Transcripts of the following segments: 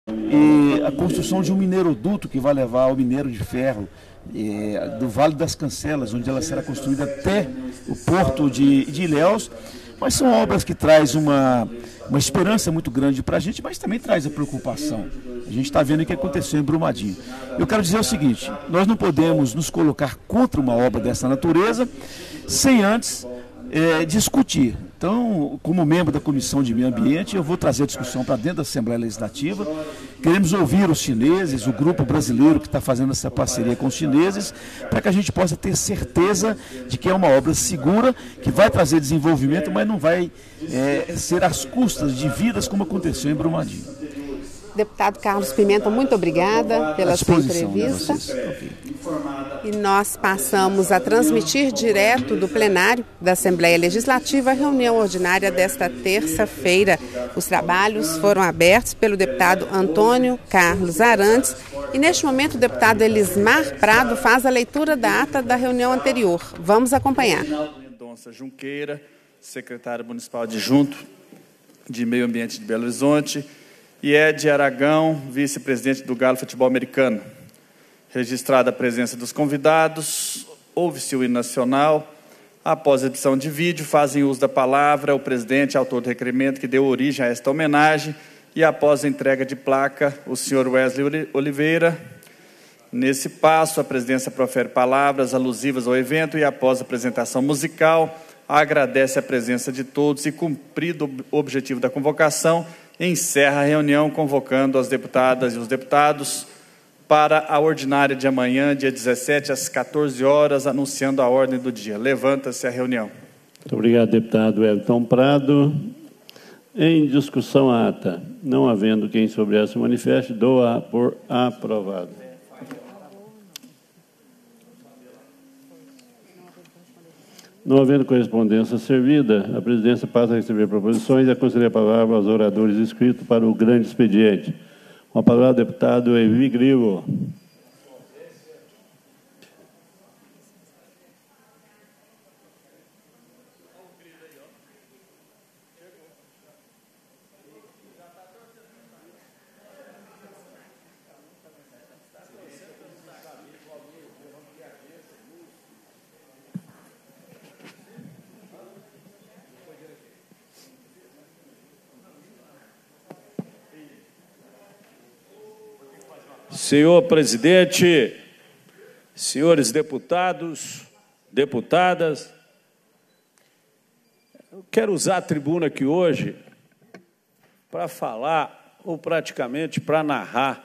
E a construção de um mineiroduto que vai levar o minério de ferro do Vale das Cancelas, onde ela será construída até o porto de Ilhéus. Mas são obras que trazem uma esperança muito grande para a gente, mas também traz a preocupação. A gente está vendo o que aconteceu em Brumadinho. Eu quero dizer o seguinte: nós não podemos nos colocar contra uma obra dessa natureza sem antes discutir. Então, como membro da Comissão de Meio Ambiente, eu vou trazer a discussão para dentro da Assembleia Legislativa. Queremos ouvir os chineses, o grupo brasileiro que está fazendo essa parceria com os chineses, para que a gente possa ter certeza de que é uma obra segura, que vai trazer desenvolvimento, mas não vai ser às custas de vidas, como aconteceu em Brumadinho. Deputado Carlos Pimenta, muito obrigada pela sua entrevista. E nós passamos a transmitir direto do plenário da Assembleia Legislativa a reunião ordinária desta terça-feira. Os trabalhos foram abertos pelo deputado Antônio Carlos Arantes e neste momento o deputado Elismar Prado faz a leitura da ata da reunião anterior. Vamos acompanhar. Mendonça Junqueira, secretário municipal adjunto de Meio Ambiente de Belo Horizonte, e Ed Aragão, vice-presidente do Galo Futebol Americano. Registrada a presença dos convidados, ouve-se o hino nacional. Após a edição de vídeo, fazem uso da palavra o presidente, autor do requerimento que deu origem a esta homenagem, e após a entrega de placa, o senhor Wesley Oliveira. Nesse passo, a presidência profere palavras alusivas ao evento e, após a apresentação musical, agradece a presença de todos e, cumprido o objetivo da convocação, encerra a reunião convocando as deputadas e os deputados para a ordinária de amanhã, dia 17, às 14 horas, anunciando a ordem do dia. Levanta-se a reunião. Muito obrigado, deputado Elton Prado. Em discussão a ata. Não havendo quem sobre essa manifeste, dou-a por aprovado. Não havendo correspondência servida, a presidência passa a receber proposições e a conceder a palavra aos oradores inscritos para o grande expediente. Com a palavra, deputado Evi Grilo. Senhor presidente, senhores deputados, deputadas, eu quero usar a tribuna aqui hoje para falar, ou praticamente para narrar,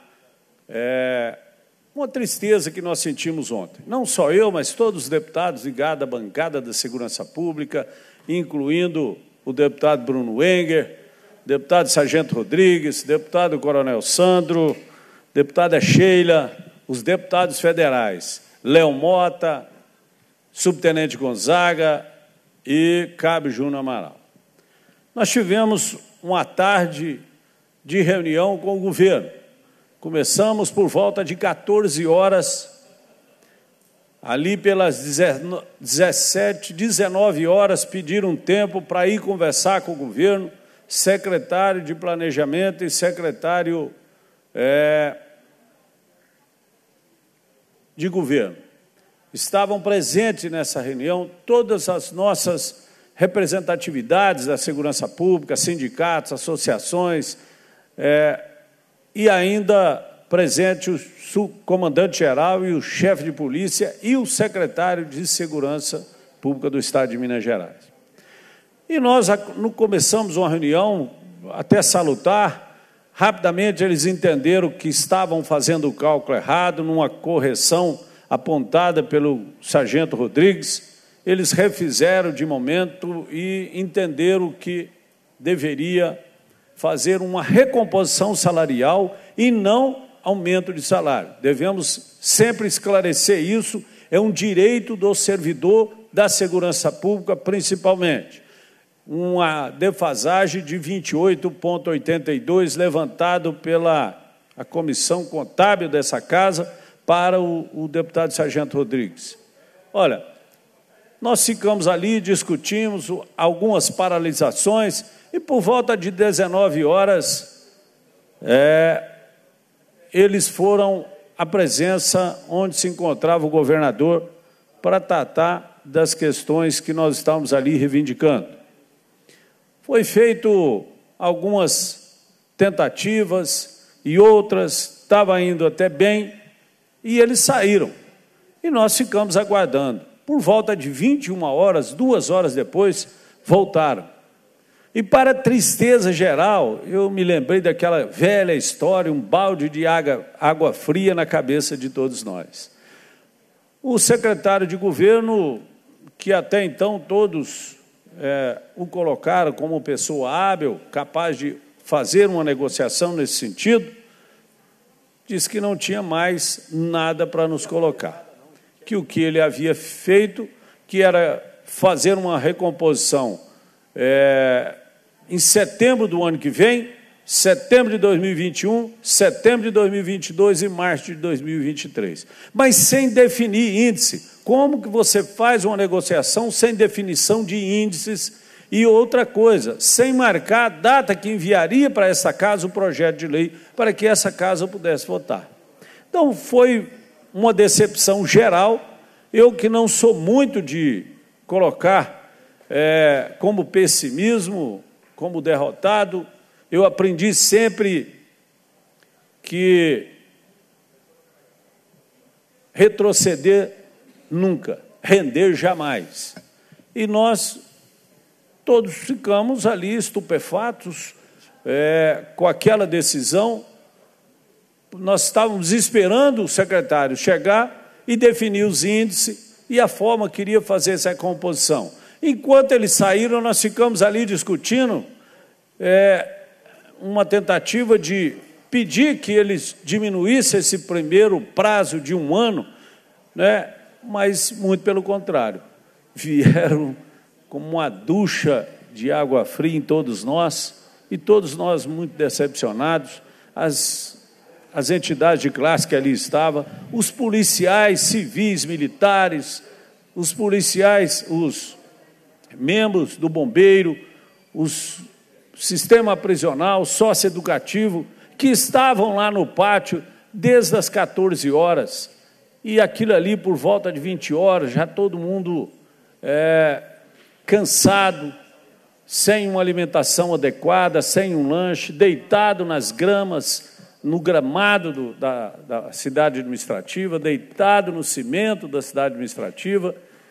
uma tristeza que nós sentimos ontem. Não só eu, mas todos os deputados ligados à bancada da Segurança Pública, incluindo o deputado Bruno Wenger, deputado Sargento Rodrigues, deputado Coronel Sandro, deputada Sheila, os deputados federais, Léo Mota, subtenente Gonzaga e Cabo Júnior Amaral. Nós tivemos uma tarde de reunião com o governo. Começamos por volta de 14 horas, ali pelas 17, 19 horas, pediram um tempo para ir conversar com o governo, secretário de Planejamento e secretário de governo. Estavam presentes nessa reunião todas as nossas representatividades da segurança pública, sindicatos, associações, e ainda presente o subcomandante-geral e o chefe de polícia e o secretário de Segurança Pública do Estado de Minas Gerais. E nós começamos uma reunião até salutar. Rapidamente eles entenderam que estavam fazendo o cálculo errado, numa correção apontada pelo sargento Rodrigues. Eles refizeram de momento e entenderam que deveria fazer uma recomposição salarial e não aumento de salário. Devemos sempre esclarecer isso, é um direito do servidor da segurança pública, principalmente. Uma defasagem de 28,82 levantado pela a comissão contábil dessa casa para o deputado Sargento Rodrigues. Olha, nós ficamos ali, discutimos algumas paralisações e por volta de 19 horas eles foram à presença onde se encontrava o governador para tratar das questões que nós estávamos ali reivindicando. Foi feito algumas tentativas e outras estavam indo até bem, e eles saíram. E nós ficamos aguardando. Por volta de 21 horas, 2 horas depois, voltaram. E para tristeza geral, eu me lembrei daquela velha história, um balde de água fria na cabeça de todos nós. O secretário de governo, que até então todos o colocaram como pessoa hábil, capaz de fazer uma negociação nesse sentido, disse que não tinha mais nada para nos colocar. Que o que ele havia feito, que era fazer uma recomposição em setembro do ano que vem, setembro de 2021, setembro de 2022 e março de 2023. Mas sem definir índice. Como que você faz uma negociação sem definição de índices? E outra coisa, sem marcar a data que enviaria para essa casa o projeto de lei, para que essa casa pudesse votar. Então, foi uma decepção geral. Eu, que não sou muito de colocar como pessimismo, como derrotado, eu aprendi sempre que retroceder nunca, render jamais. E nós todos ficamos ali estupefatos com aquela decisão. Nós estávamos esperando o secretário chegar e definir os índices e a forma que iria fazer essa composição. Enquanto eles saíram, nós ficamos ali discutindo uma tentativa de pedir que eles diminuíssem esse primeiro prazo de 1 ano, né? Mas, muito pelo contrário, vieram como uma ducha de água fria em todos nós, e todos nós muito decepcionados, as entidades de classe que ali estavam, os policiais civis, militares, os policiais, os membros do bombeiro, os sistema prisional, socioeducativo, que estavam lá no pátio desde as 14 horas, e aquilo ali por volta de 20 horas, já todo mundo cansado, sem uma alimentação adequada, sem um lanche, deitado nas gramas, no gramado da cidade administrativa, deitado no cimento da cidade administrativa,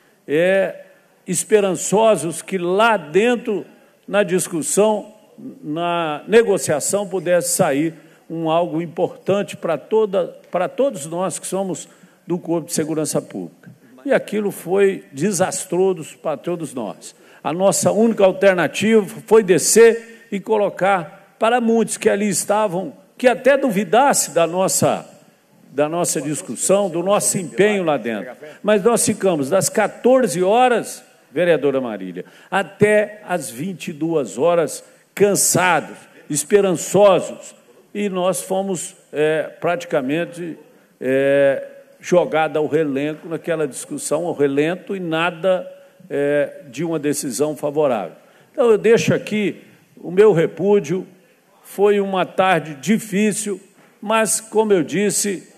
esperançosos que lá dentro, na discussão, na negociação, pudesse sair algo importante para todos nós que somos do Corpo de Segurança Pública. E aquilo foi desastroso para todos nós. A nossa única alternativa foi descer e colocar para muitos que ali estavam, que até duvidasse da nossa discussão, do nosso empenho lá dentro. Mas nós ficamos das 14 horas, vereadora Marília, até as 22 horas, cansados, esperançosos, e nós fomos praticamente jogados ao relento naquela discussão, ao relento, e nada de uma decisão favorável. Então, eu deixo aqui o meu repúdio. Foi uma tarde difícil, mas, como eu disse,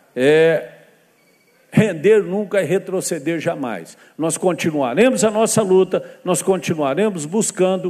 render nunca e retroceder jamais. Nós continuaremos a nossa luta, nós continuaremos buscando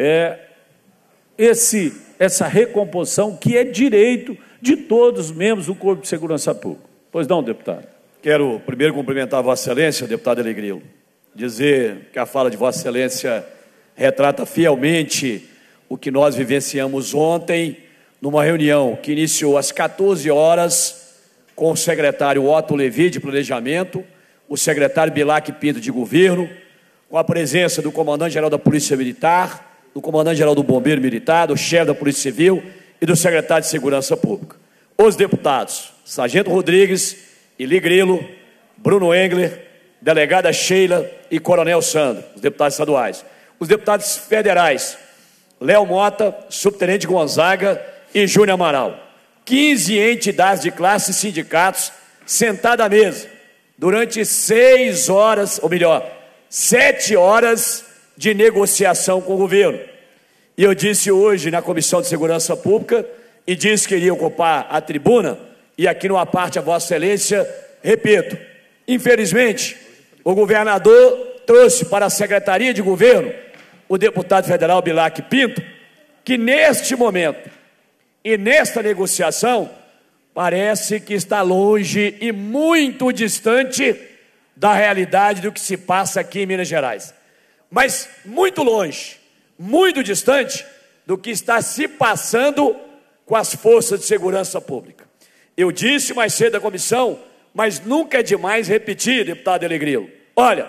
essa recomposição, que é direito de todos os membros do Corpo de Segurança Pública. Pois não, deputado? Quero primeiro cumprimentar a Vossa Excelência, deputado Alegrilo, dizer que a fala de Vossa Excelência retrata fielmente o que nós vivenciamos ontem, numa reunião que iniciou às 14 horas, com o secretário Otto Levi, de Planejamento, o secretário Bilac Pinto, de Governo, com a presença do comandante-geral da Polícia Militar, do comandante-geral do Bombeiro Militar, do chefe da Polícia Civil e do secretário de Segurança Pública. Os deputados, Sargento Rodrigues, Eli Grilo, Bruno Engler, delegada Sheila e Coronel Sandro, os deputados estaduais. Os deputados federais, Léo Mota, Subtenente Gonzaga e Júnior Amaral. 15 entidades de classe e sindicatos sentados à mesa durante 6 horas, ou melhor, 7 horas de negociação com o governo. E eu disse hoje na Comissão de Segurança Pública, e disse que iria ocupar a tribuna, E aqui numa parte a Vossa Excelência, repito, infelizmente, o governador trouxe para a Secretaria de Governo o deputado federal Bilac Pinto, que neste momento e nesta negociação parece que está longe e muito distante da realidade do que se passa aqui em Minas Gerais. Mas muito longe, muito distante do que está se passando com as forças de segurança pública. Eu disse mais cedo à comissão, mas nunca é demais repetir, deputado Alegrilo. Olha,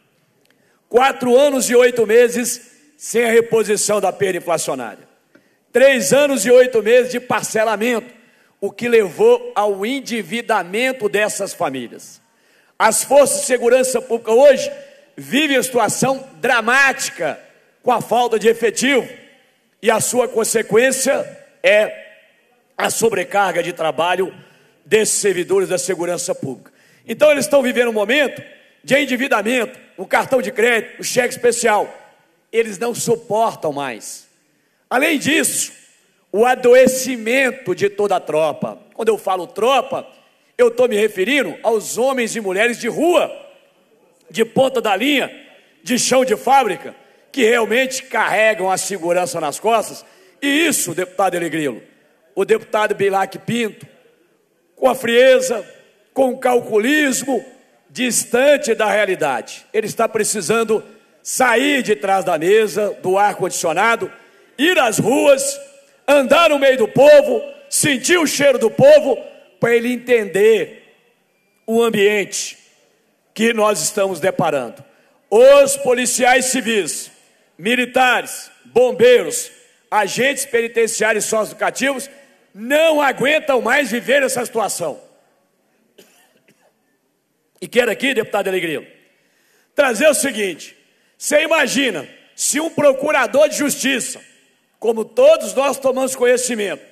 4 anos e 8 meses sem a reposição da perda inflacionária. 3 anos e 8 meses de parcelamento, o que levou ao endividamento dessas famílias. As forças de segurança pública hoje vivem a situação dramática com a falta de efetivo e a sua consequência é a sobrecarga de trabalho desses servidores da segurança pública. Então eles estão vivendo um momento de endividamento, um cartão de crédito, um cheque especial. Eles não suportam mais. Além disso, o adoecimento de toda a tropa. Quando eu falo tropa, eu estou me referindo aos homens e mulheres de rua, de ponta da linha, de chão de fábrica, que realmente carregam a segurança nas costas. E isso, deputado Alegrilo, o deputado Bilac Pinto, com a frieza, com o calculismo, distante da realidade. Ele está precisando sair de trás da mesa, do ar-condicionado, ir às ruas, andar no meio do povo, sentir o cheiro do povo, para ele entender o ambiente que nós estamos deparando. Os policiais civis, militares, bombeiros, agentes penitenciários socioeducativos não aguentam mais viver essa situação. E quero aqui, deputado Alegrilo, trazer o seguinte: você imagina se um procurador de justiça, como todos nós tomamos conhecimento,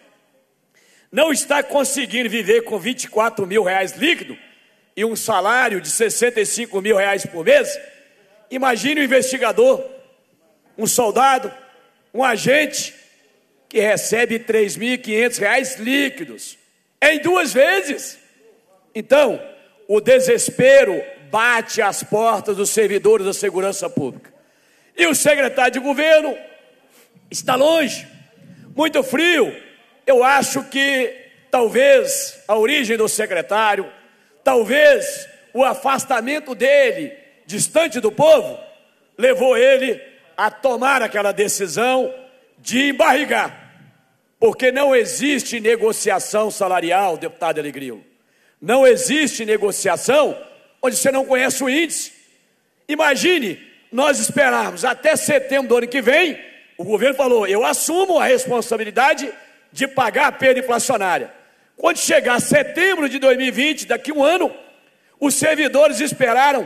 não está conseguindo viver com R$24 mil líquido e um salário de R$65 mil por mês? Imagine um investigador, um soldado, um agente que recebe R$3.500 líquidos em 2 vezes. Então, o desespero bate às portas dos servidores da segurança pública. E o secretário de governo está longe, muito frio. Eu acho que talvez a origem do secretário, talvez o afastamento dele, distante do povo, levou ele a tomar aquela decisão de embarrigar. Porque não existe negociação salarial, deputado Alegrilo. Não existe negociação onde você não conhece o índice. Imagine nós esperarmos até setembro do ano que vem. O governo falou: eu assumo a responsabilidade de pagar a perda inflacionária. Quando chegar setembro de 2020, daqui 1 ano, os servidores esperaram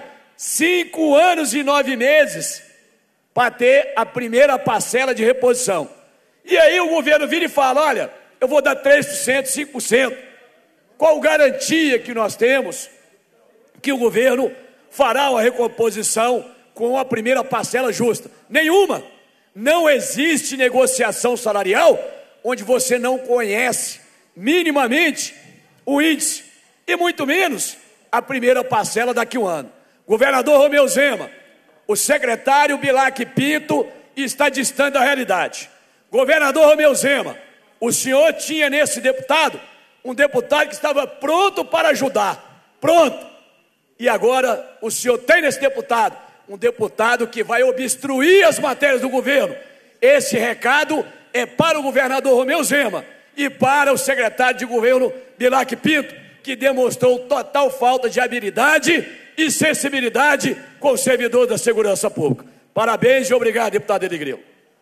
5 anos e 9 meses para ter a primeira parcela de reposição. E aí o governo vira e fala: olha, eu vou dar 3%, 5%. Qual garantia que nós temos que o governo fará uma recomposição com a primeira parcela justa? Nenhuma. Não existe negociação salarial onde você não conhece minimamente o índice, e muito menos a primeira parcela daqui a 1 ano. Governador Romeu Zema, o secretário Bilac Pinto está distante da realidade. Governador Romeu Zema, o senhor tinha nesse deputado um deputado que estava pronto para ajudar, pronto. E agora o senhor tem nesse deputado um deputado que vai obstruir as matérias do governo. Esse recado é para o governador Romeu Zema e para o secretário de governo Bilac Pinto, que demonstrou total falta de habilidade e sensibilidade com o servidor da segurança pública. Parabéns e obrigado, deputado Alegrilo.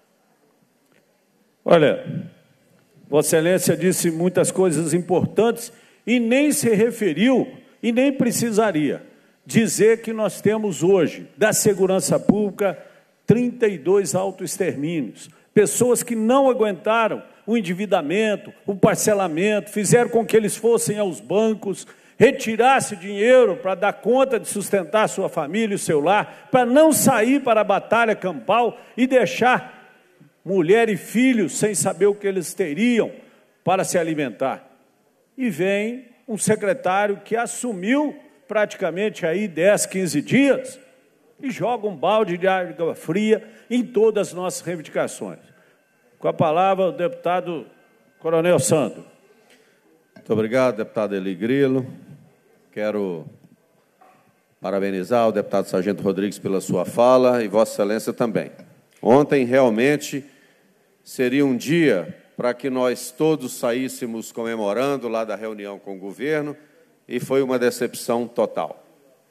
Olha, Vossa Excelência disse muitas coisas importantes e nem se referiu, e nem precisaria, dizer que nós temos hoje, da segurança pública, 32 autoextermínios. Pessoas que não aguentaram o endividamento, o parcelamento, fizeram com que eles fossem aos bancos, retirassem dinheiro para dar conta de sustentar a sua família e o seu lar, para não sair para a batalha campal e deixar mulher e filhos sem saber o que eles teriam para se alimentar. E vem um secretário que assumiu praticamente aí 10, 15 dias e joga um balde de água fria em todas as nossas reivindicações. Com a palavra, o deputado Coronel Sandro. Muito obrigado, deputado Eli Grilo. Quero parabenizar o deputado Sargento Rodrigues pela sua fala e Vossa Excelência também. Ontem, realmente, seria um dia para que nós todos saíssemos comemorando lá da reunião com o governo, e foi uma decepção total.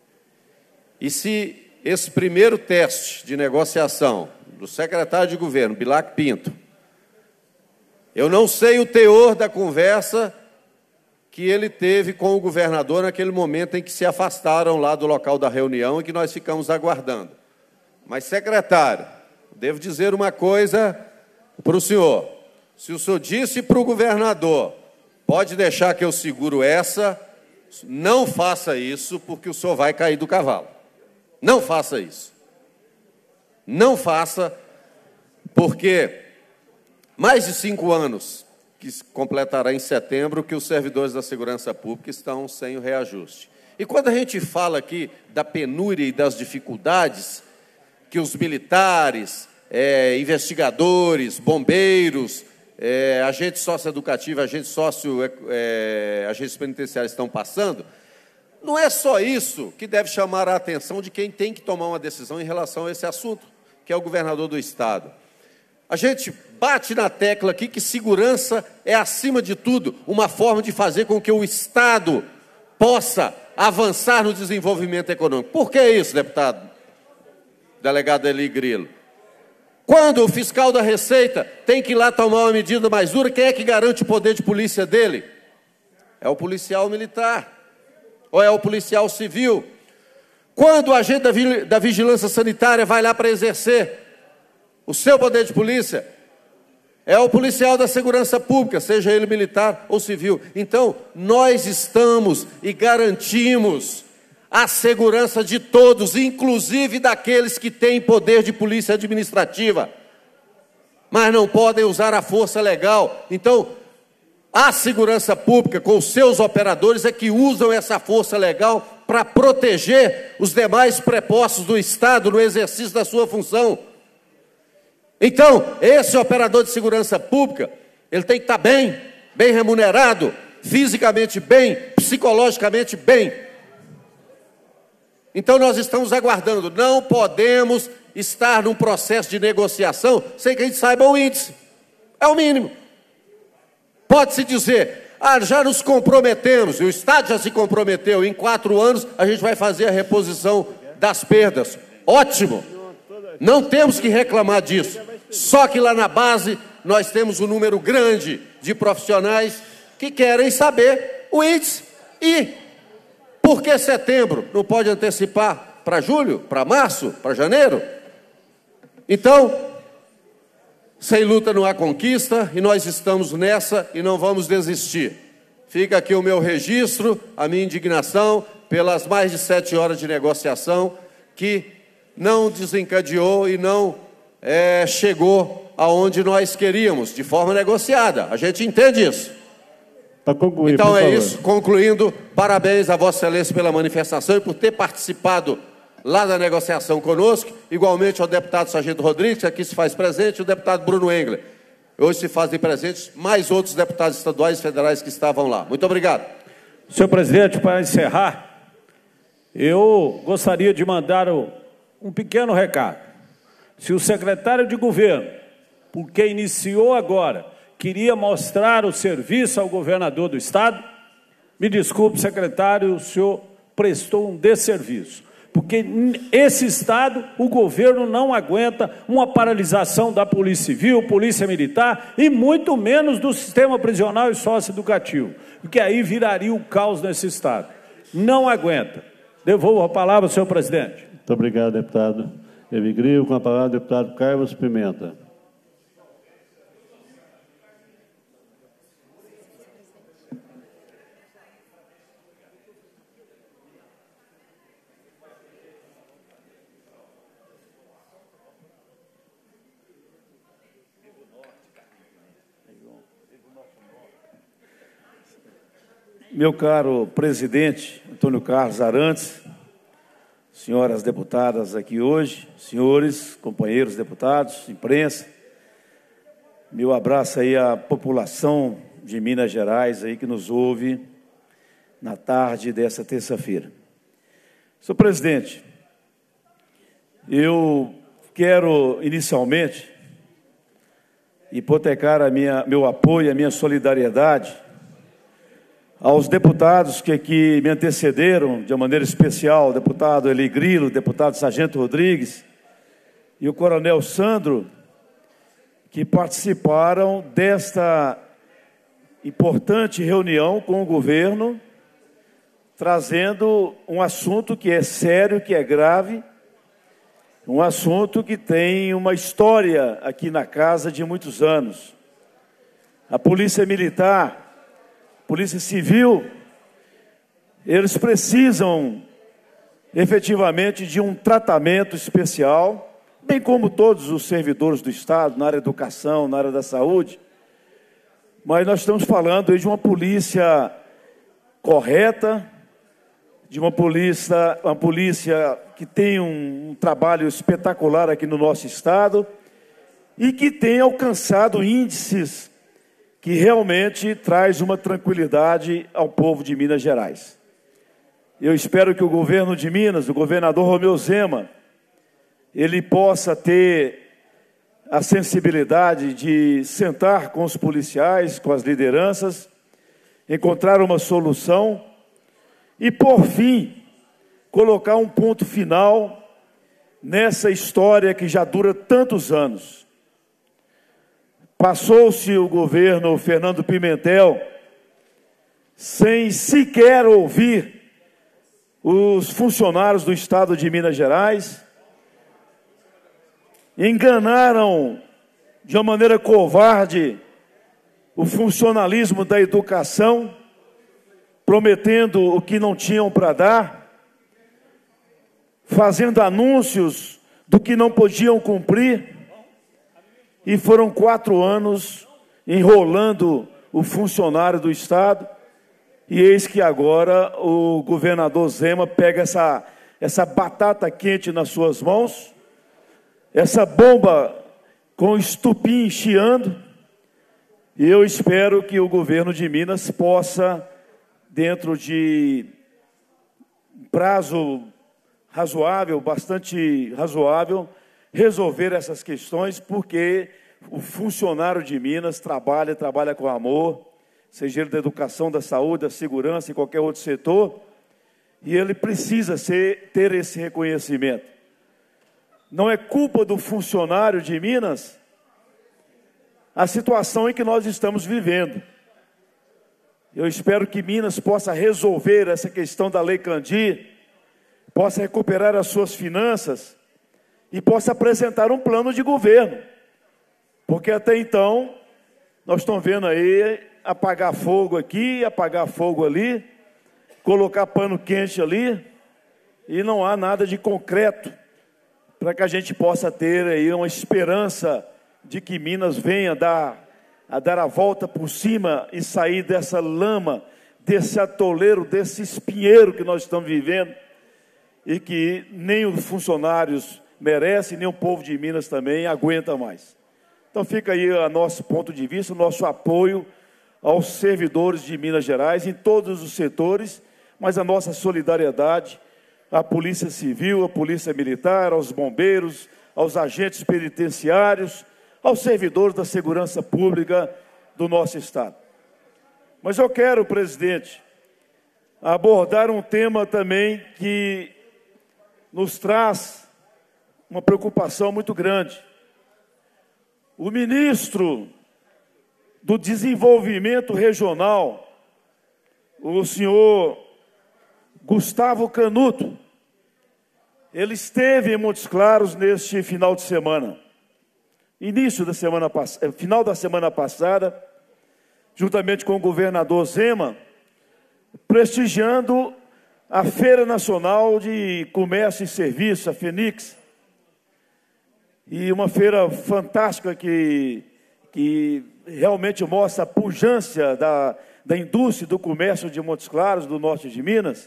E se esse primeiro teste de negociação do secretário de governo, Bilac Pinto, eu não sei o teor da conversa que ele teve com o governador naquele momento em que se afastaram lá do local da reunião e que nós ficamos aguardando. Mas, secretário, devo dizer uma coisa para o senhor. Se o senhor disse para o governador, pode deixar que eu seguro essa, não faça isso, porque o senhor vai cair do cavalo. Não faça isso. Não faça, porque mais de 5 anos, que completará em setembro, que os servidores da segurança pública estão sem o reajuste. E quando a gente fala aqui da penúria e das dificuldades que os militares, investigadores, bombeiros, agentes socioeducativos, agentes penitenciários estão passando, não é só isso que deve chamar a atenção de quem tem que tomar uma decisão em relação a esse assunto, que é o governador do Estado. A gente bate na tecla aqui que segurança é, acima de tudo, uma forma de fazer com que o Estado possa avançar no desenvolvimento econômico. Por que isso, deputado? Delegado Eli Grilo. Quando o fiscal da Receita tem que ir lá tomar uma medida mais dura, quem é que garante o poder de polícia dele? É o policial militar. Ou é o policial civil? Quando o agente da vigilância sanitária vai lá para exercer o seu poder de polícia, é o policial da segurança pública, seja ele militar ou civil. Então, nós estamos e garantimos a segurança de todos, inclusive daqueles que têm poder de polícia administrativa, mas não podem usar a força legal. Então, a segurança pública, com os seus operadores, é que usam essa força legal para proteger os demais prepostos do Estado no exercício da sua função. Então, esse operador de segurança pública, ele tem que estar bem remunerado, fisicamente bem, psicologicamente bem. Então, nós estamos aguardando. Não podemos estar num processo de negociação sem que a gente saiba o índice. É o mínimo. Pode-se dizer, já nos comprometemos, e o Estado já se comprometeu, em 4 anos a gente vai fazer a reposição das perdas. Ótimo. Não temos que reclamar disso. Só que lá na base nós temos um número grande de profissionais que querem saber o índice. E por que setembro? Não pode antecipar para julho, para março, para janeiro? Então, sem luta não há conquista, e nós estamos nessa e não vamos desistir. Fica aqui o meu registro, a minha indignação pelas mais de 7 horas de negociação que não desencadeou e não chegou aonde nós queríamos, de forma negociada. A gente entende isso. Para concluir, então é isso, concluindo, parabéns a Vossa Excelência pela manifestação e por ter participado lá da negociação conosco, igualmente ao deputado Sargento Rodrigues, que aqui se faz presente, e o deputado Bruno Engler. Hoje se fazem presentes mais outros deputados estaduais e federais que estavam lá. Muito obrigado. Senhor presidente, para encerrar, eu gostaria de mandar um pequeno recado. Se o secretário de governo, porque iniciou agora, queria mostrar o serviço ao governador do Estado, me desculpe, secretário, o senhor prestou um desserviço. Porque esse Estado, o governo não aguenta uma paralisação da Polícia Civil, Polícia Militar e muito menos do sistema prisional e socioeducativo, porque aí viraria o caos nesse Estado. Não aguenta. Devolvo a palavra ao senhor presidente. Muito obrigado, deputado Eli Grilo. Com a palavra, o deputado Carlos Pimenta. Meu caro presidente Antônio Carlos Arantes, senhoras deputadas aqui hoje, senhores, companheiros deputados, imprensa, meu abraço aí à população de Minas Gerais aí que nos ouve na tarde dessa terça-feira. Senhor presidente, eu quero inicialmente hipotecar meu apoio, a minha solidariedade aos deputados que aqui me antecederam, de uma maneira especial, o deputado Eli Grilo, o deputado Sargento Rodrigues e o coronel Sandro, que participaram desta importante reunião com o governo, trazendo um assunto que é sério, que é grave, um assunto que tem uma história aqui na casa de muitos anos. A Polícia Militar, Polícia Civil, eles precisam efetivamente de um tratamento especial, bem como todos os servidores do Estado, na área da educação, na área da saúde, mas nós estamos falando aí de uma polícia correta, de uma polícia que tem um trabalho espetacular aqui no nosso Estado e que tem alcançado índices que realmente traz uma tranquilidade ao povo de Minas Gerais. Eu espero que o governo de Minas, o governador Romeu Zema, ele possa ter a sensibilidade de sentar com os policiais, com as lideranças, encontrar uma solução e, por fim, colocar um ponto final nessa história que já dura tantos anos. Passou-se o governo Fernando Pimentel sem sequer ouvir os funcionários do Estado de Minas Gerais, enganaram de uma maneira covarde o funcionalismo da educação, prometendo o que não tinham para dar, fazendo anúncios do que não podiam cumprir, e foram 4 anos enrolando o funcionário do Estado, e eis que agora o governador Zema pega essa batata quente nas suas mãos, essa bomba com estupim chiando, e eu espero que o governo de Minas possa, dentro de prazo razoável, bastante razoável, resolver essas questões, porque o funcionário de Minas trabalha com amor, seja ele da educação, da saúde, da segurança e qualquer outro setor, e ele precisa ter esse reconhecimento. Não é culpa do funcionário de Minas a situação em que nós estamos vivendo. Eu espero que Minas possa resolver essa questão da Lei Candir, possa recuperar as suas finanças e possa apresentar um plano de governo. Porque até então, nós estamos vendo aí apagar fogo aqui, apagar fogo ali, colocar pano quente ali, e não há nada de concreto para que a gente possa ter aí uma esperança de que Minas venha a dar a volta por cima e sair dessa lama, desse atoleiro, desse espinheiro que nós estamos vivendo, e que nem os funcionários merecem, nem o povo de Minas também aguenta mais. Então fica aí o nosso ponto de vista, o nosso apoio aos servidores de Minas Gerais, em todos os setores, mas a nossa solidariedade à Polícia Civil, à Polícia Militar, aos bombeiros, aos agentes penitenciários, aos servidores da segurança pública do nosso Estado. Mas eu quero, presidente, abordar um tema também que nos traz uma preocupação muito grande. O ministro do Desenvolvimento Regional, o senhor Gustavo Canuto, ele esteve em Montes Claros neste final de semana. Final da semana passada, juntamente com o governador Zema, prestigiando a Feira Nacional de Comércio e Serviço, a FENIX, e uma feira fantástica que realmente mostra a pujança da indústria e do comércio de Montes Claros, do norte de Minas.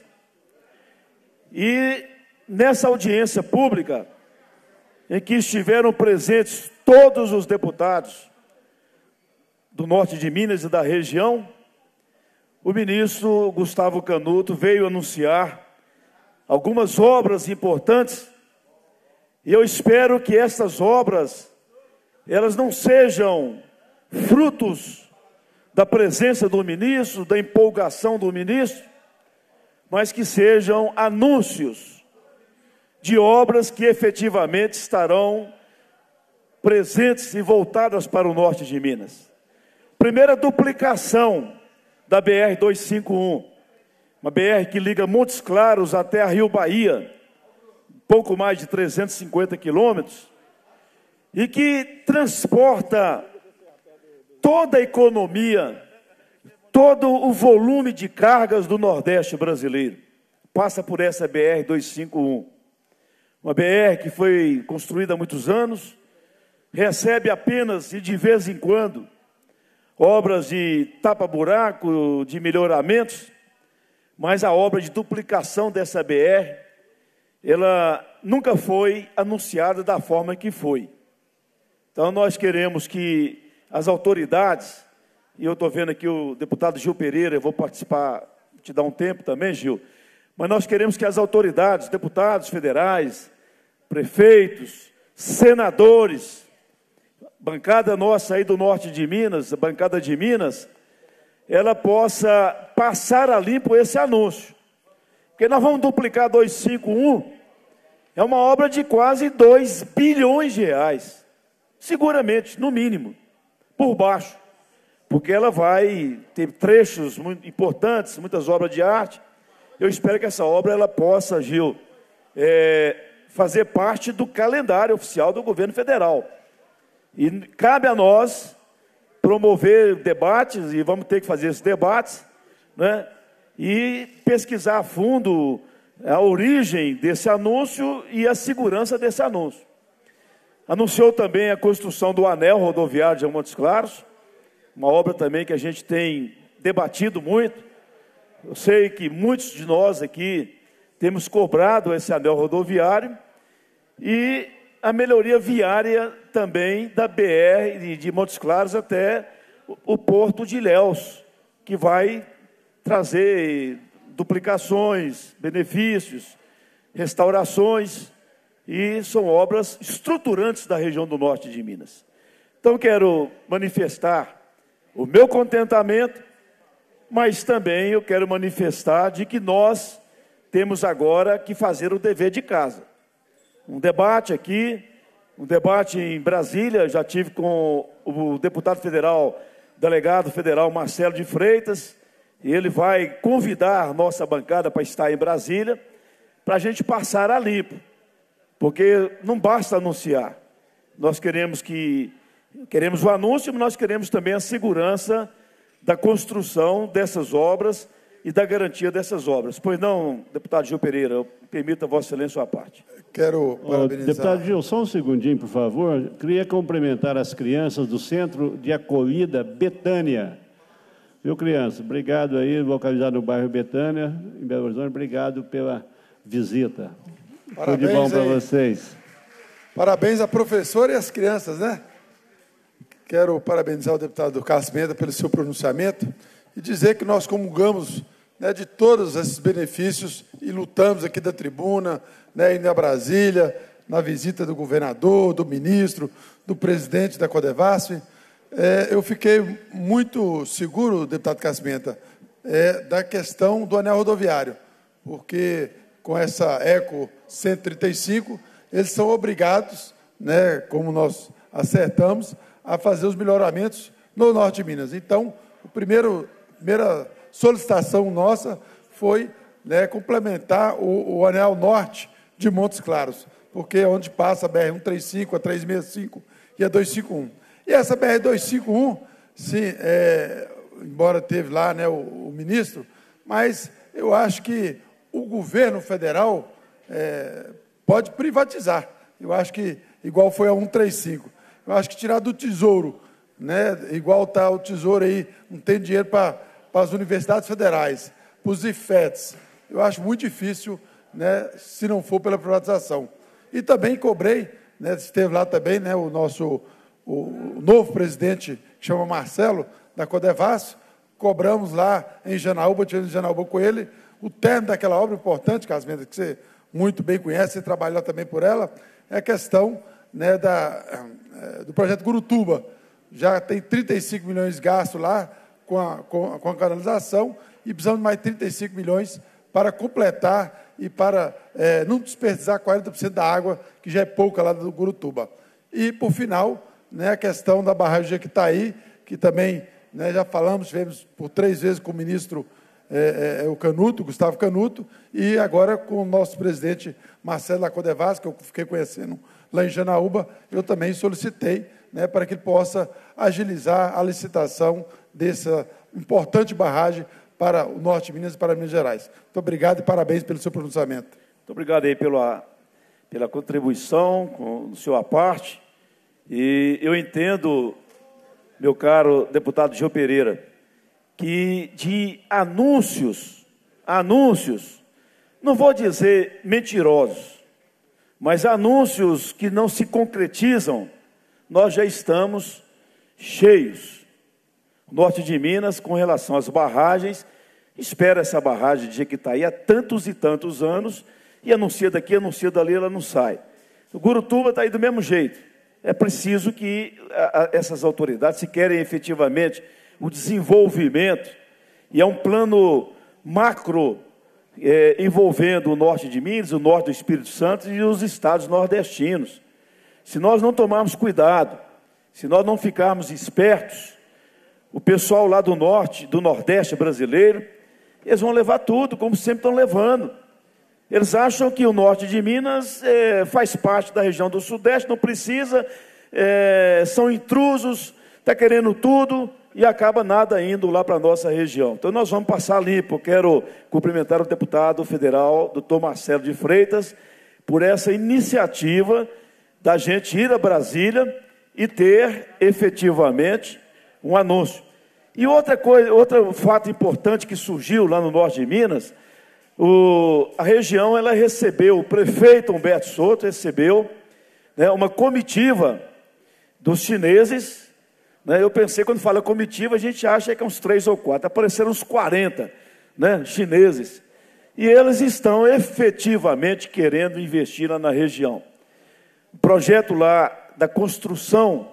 E nessa audiência pública, em que estiveram presentes todos os deputados do norte de Minas e da região, o ministro Gustavo Canuto veio anunciar algumas obras importantes, e eu espero que essas obras, elas não sejam frutos da presença do ministro, da empolgação do ministro, mas que sejam anúncios de obras que efetivamente estarão presentes e voltadas para o norte de Minas. Primeira duplicação da BR-251, uma BR que liga Montes Claros até a Rio Bahia, pouco mais de 350 quilômetros, e que transporta toda a economia, todo o volume de cargas do Nordeste brasileiro. Passa por essa BR-251. Uma BR que foi construída há muitos anos, recebe apenas e de vez em quando obras de tapa-buraco, de melhoramentos, mas a obra de duplicação dessa BR, ela nunca foi anunciada da forma que foi. Então nós queremos que as autoridades, e eu estou vendo aqui o deputado Gil Pereira, eu vou participar, te dar um tempo também, Gil, mas nós queremos que as autoridades, deputados federais, prefeitos, senadores, bancada nossa aí do norte de Minas, a bancada de Minas, ela possa passar a limpo esse anúncio. Porque nós vamos duplicar 251, é uma obra de quase 2 bilhões de reais, seguramente, no mínimo, por baixo, porque ela vai ter trechos muito importantes, muitas obras de arte. Eu espero que essa obra ela possa, Gil, fazer parte do calendário oficial do governo federal. E cabe a nós promover debates, e vamos ter que fazer esses debates, né? E pesquisar a fundo a origem desse anúncio e a segurança desse anúncio. Anunciou também a construção do anel rodoviário de Montes Claros, uma obra também que a gente tem debatido muito. Eu sei que muitos de nós aqui temos cobrado esse anel rodoviário e a melhoria viária também da BR de Montes Claros até o Porto de Ilhéus, que vai trazer duplicações, benefícios, restaurações, e são obras estruturantes da região do norte de Minas. Então, quero manifestar o meu contentamento, mas também eu quero manifestar de que nós temos agora que fazer o dever de casa. Um debate aqui, um debate em Brasília, já tive com o deputado federal, delegado federal Marcelo de Freitas, e ele vai convidar a nossa bancada para estar em Brasília, para a gente passar a limpo, porque não basta anunciar. Nós queremos o anúncio, mas nós queremos também a segurança da construção dessas obras e da garantia dessas obras. Pois não, deputado Gil Pereira, eu permito a Vossa Excelência a parte. Quero parabenizar... Deputado Gil, só um segundinho, por favor. Queria cumprimentar as crianças do Centro de Acolhida Betânia. Viu, criança? Obrigado aí, localizado no bairro Betânia, em Belo Horizonte. Obrigado pela visita. Tudo de bom para vocês. Parabéns à professora e às crianças, né? Quero parabenizar o deputado Carlos Pimenta pelo seu pronunciamento e dizer que nós comungamos, né, de todos esses benefícios e lutamos aqui da tribuna, né, indo a Brasília, na visita do governador, do ministro, do presidente da Codevasf. Eu fiquei muito seguro, deputado Carlos Pimenta, da questão do anel rodoviário, porque com essa Eco 135, eles são obrigados, né, como nós acertamos, a fazer os melhoramentos no norte de Minas. Então, a primeira solicitação nossa foi, né, complementar o anel norte de Montes Claros, porque é onde passa a BR-135, a 365 e a 251. E essa BR-251, sim, embora teve lá, né, o ministro, mas eu acho que o governo federal pode privatizar. Eu acho que, igual foi a 135, eu acho que tirar do tesouro, né, igual está o tesouro aí, não tem dinheiro para para as universidades federais, para os IFETs. Eu acho muito difícil, né, se não for pela privatização. E também cobrei, né, esteve lá também, né, o novo presidente, que chama Marcelo, da Codevasf, cobramos lá em Janaúba, tivemos em Janaúba com ele, o término daquela obra importante, Casmenta, que você muito bem conhece, você trabalhou também por ela, é a questão, né, do projeto Gurutuba. Já tem 35 milhões gastos lá com a canalização e precisamos de mais 35 milhões para completar e para não desperdiçar 40% da água, que já é pouca lá do Gurutuba. E, por final, né, a questão da barragem de Jequitaí, que também, né, já falamos, tivemos por 3 vezes com o ministro o Canuto, Gustavo Canuto, e agora com o nosso presidente Marcelo da Codevasf, que eu fiquei conhecendo lá em Janaúba, eu também solicitei, né, para que ele possa agilizar a licitação dessa importante barragem para o norte de Minas e para Minas Gerais. Muito obrigado e parabéns pelo seu pronunciamento. Muito obrigado aí pela contribuição, com o seu à parte. E eu entendo, meu caro deputado Gil Pereira, que de anúncios, não vou dizer mentirosos, mas anúncios que não se concretizam, nós já estamos cheios. O norte de Minas, com relação às barragens, espera essa barragem de Jequitaí há tantos e tantos anos, e anuncia daqui, anuncia dali, ela não sai. O Gurutuba está aí do mesmo jeito. É preciso que essas autoridades, se querem efetivamente o desenvolvimento, e é um plano macro envolvendo o norte de Minas, o norte do Espírito Santo e os estados nordestinos. Se nós não tomarmos cuidado, se nós não ficarmos espertos, o pessoal lá do norte, do nordeste brasileiro, eles vão levar tudo, como sempre estão levando. Eles acham que o norte de Minas faz parte da região do sudeste, não precisa, são intrusos, está querendo tudo, e acaba nada indo lá para a nossa região. Então, nós vamos passar limpo. Eu quero cumprimentar o deputado federal, doutor Marcelo de Freitas, por essa iniciativa da gente ir a Brasília e ter, efetivamente, um anúncio. E outro fato importante que surgiu lá no norte de Minas, a região ela recebeu, o prefeito Humberto Souto recebeu, né, uma comitiva dos chineses. Eu pensei, quando fala comitiva, a gente acha que é uns 3 ou 4, apareceram uns 40, né, chineses, e eles estão efetivamente querendo investir lá na região. O projeto lá da construção,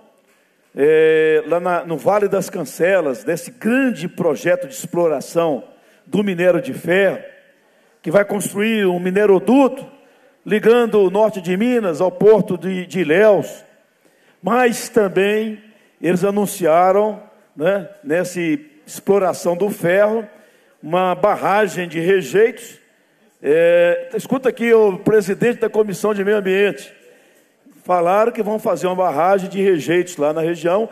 lá no Vale das Cancelas, desse grande projeto de exploração do minério de ferro, que vai construir um mineroduto, ligando o norte de Minas ao porto de Ilhéus, mas também eles anunciaram, né, nessa exploração do ferro, uma barragem de rejeitos. Escuta aqui o presidente da Comissão de Meio Ambiente. Falaram que vão fazer uma barragem de rejeitos lá na região,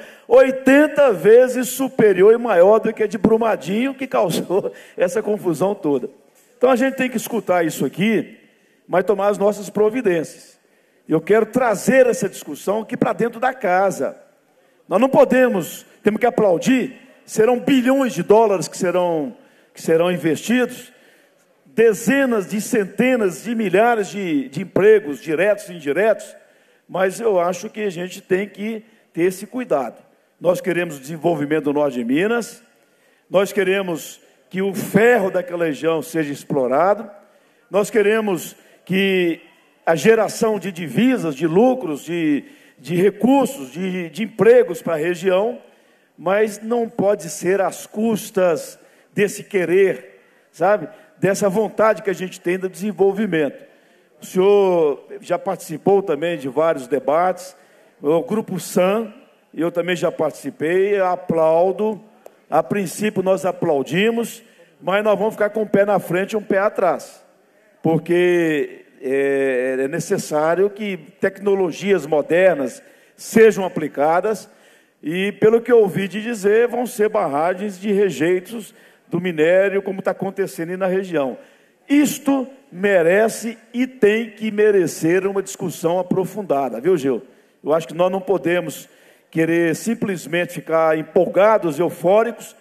80 vezes superior e maior do que a de Brumadinho, que causou essa confusão toda. Então a gente tem que escutar isso aqui, mas tomar as nossas providências. Eu quero trazer essa discussão aqui para dentro da casa. Nós não podemos, temos que aplaudir, serão bilhões de dólares que serão investidos, dezenas de centenas de milhares de empregos, diretos e indiretos, mas eu acho que a gente tem que ter esse cuidado. Nós queremos o desenvolvimento do norte de Minas, nós queremos que o ferro daquela região seja explorado, nós queremos que a geração de divisas, de lucros, de recursos, de empregos para a região, mas não pode ser às custas desse querer, sabe? Dessa vontade que a gente tem do desenvolvimento. O senhor já participou também de vários debates, o Grupo SAM, eu também já participei, aplaudo, a princípio nós aplaudimos, mas nós vamos ficar com um pé na frente e um pé atrás, porque é necessário que tecnologias modernas sejam aplicadas e, pelo que eu ouvi de dizer, vão ser barragens de rejeitos do minério, como está acontecendo aí na região. Isto merece e tem que merecer uma discussão aprofundada, viu, Gil? Eu acho que nós não podemos querer simplesmente ficar empolgados, eufóricos,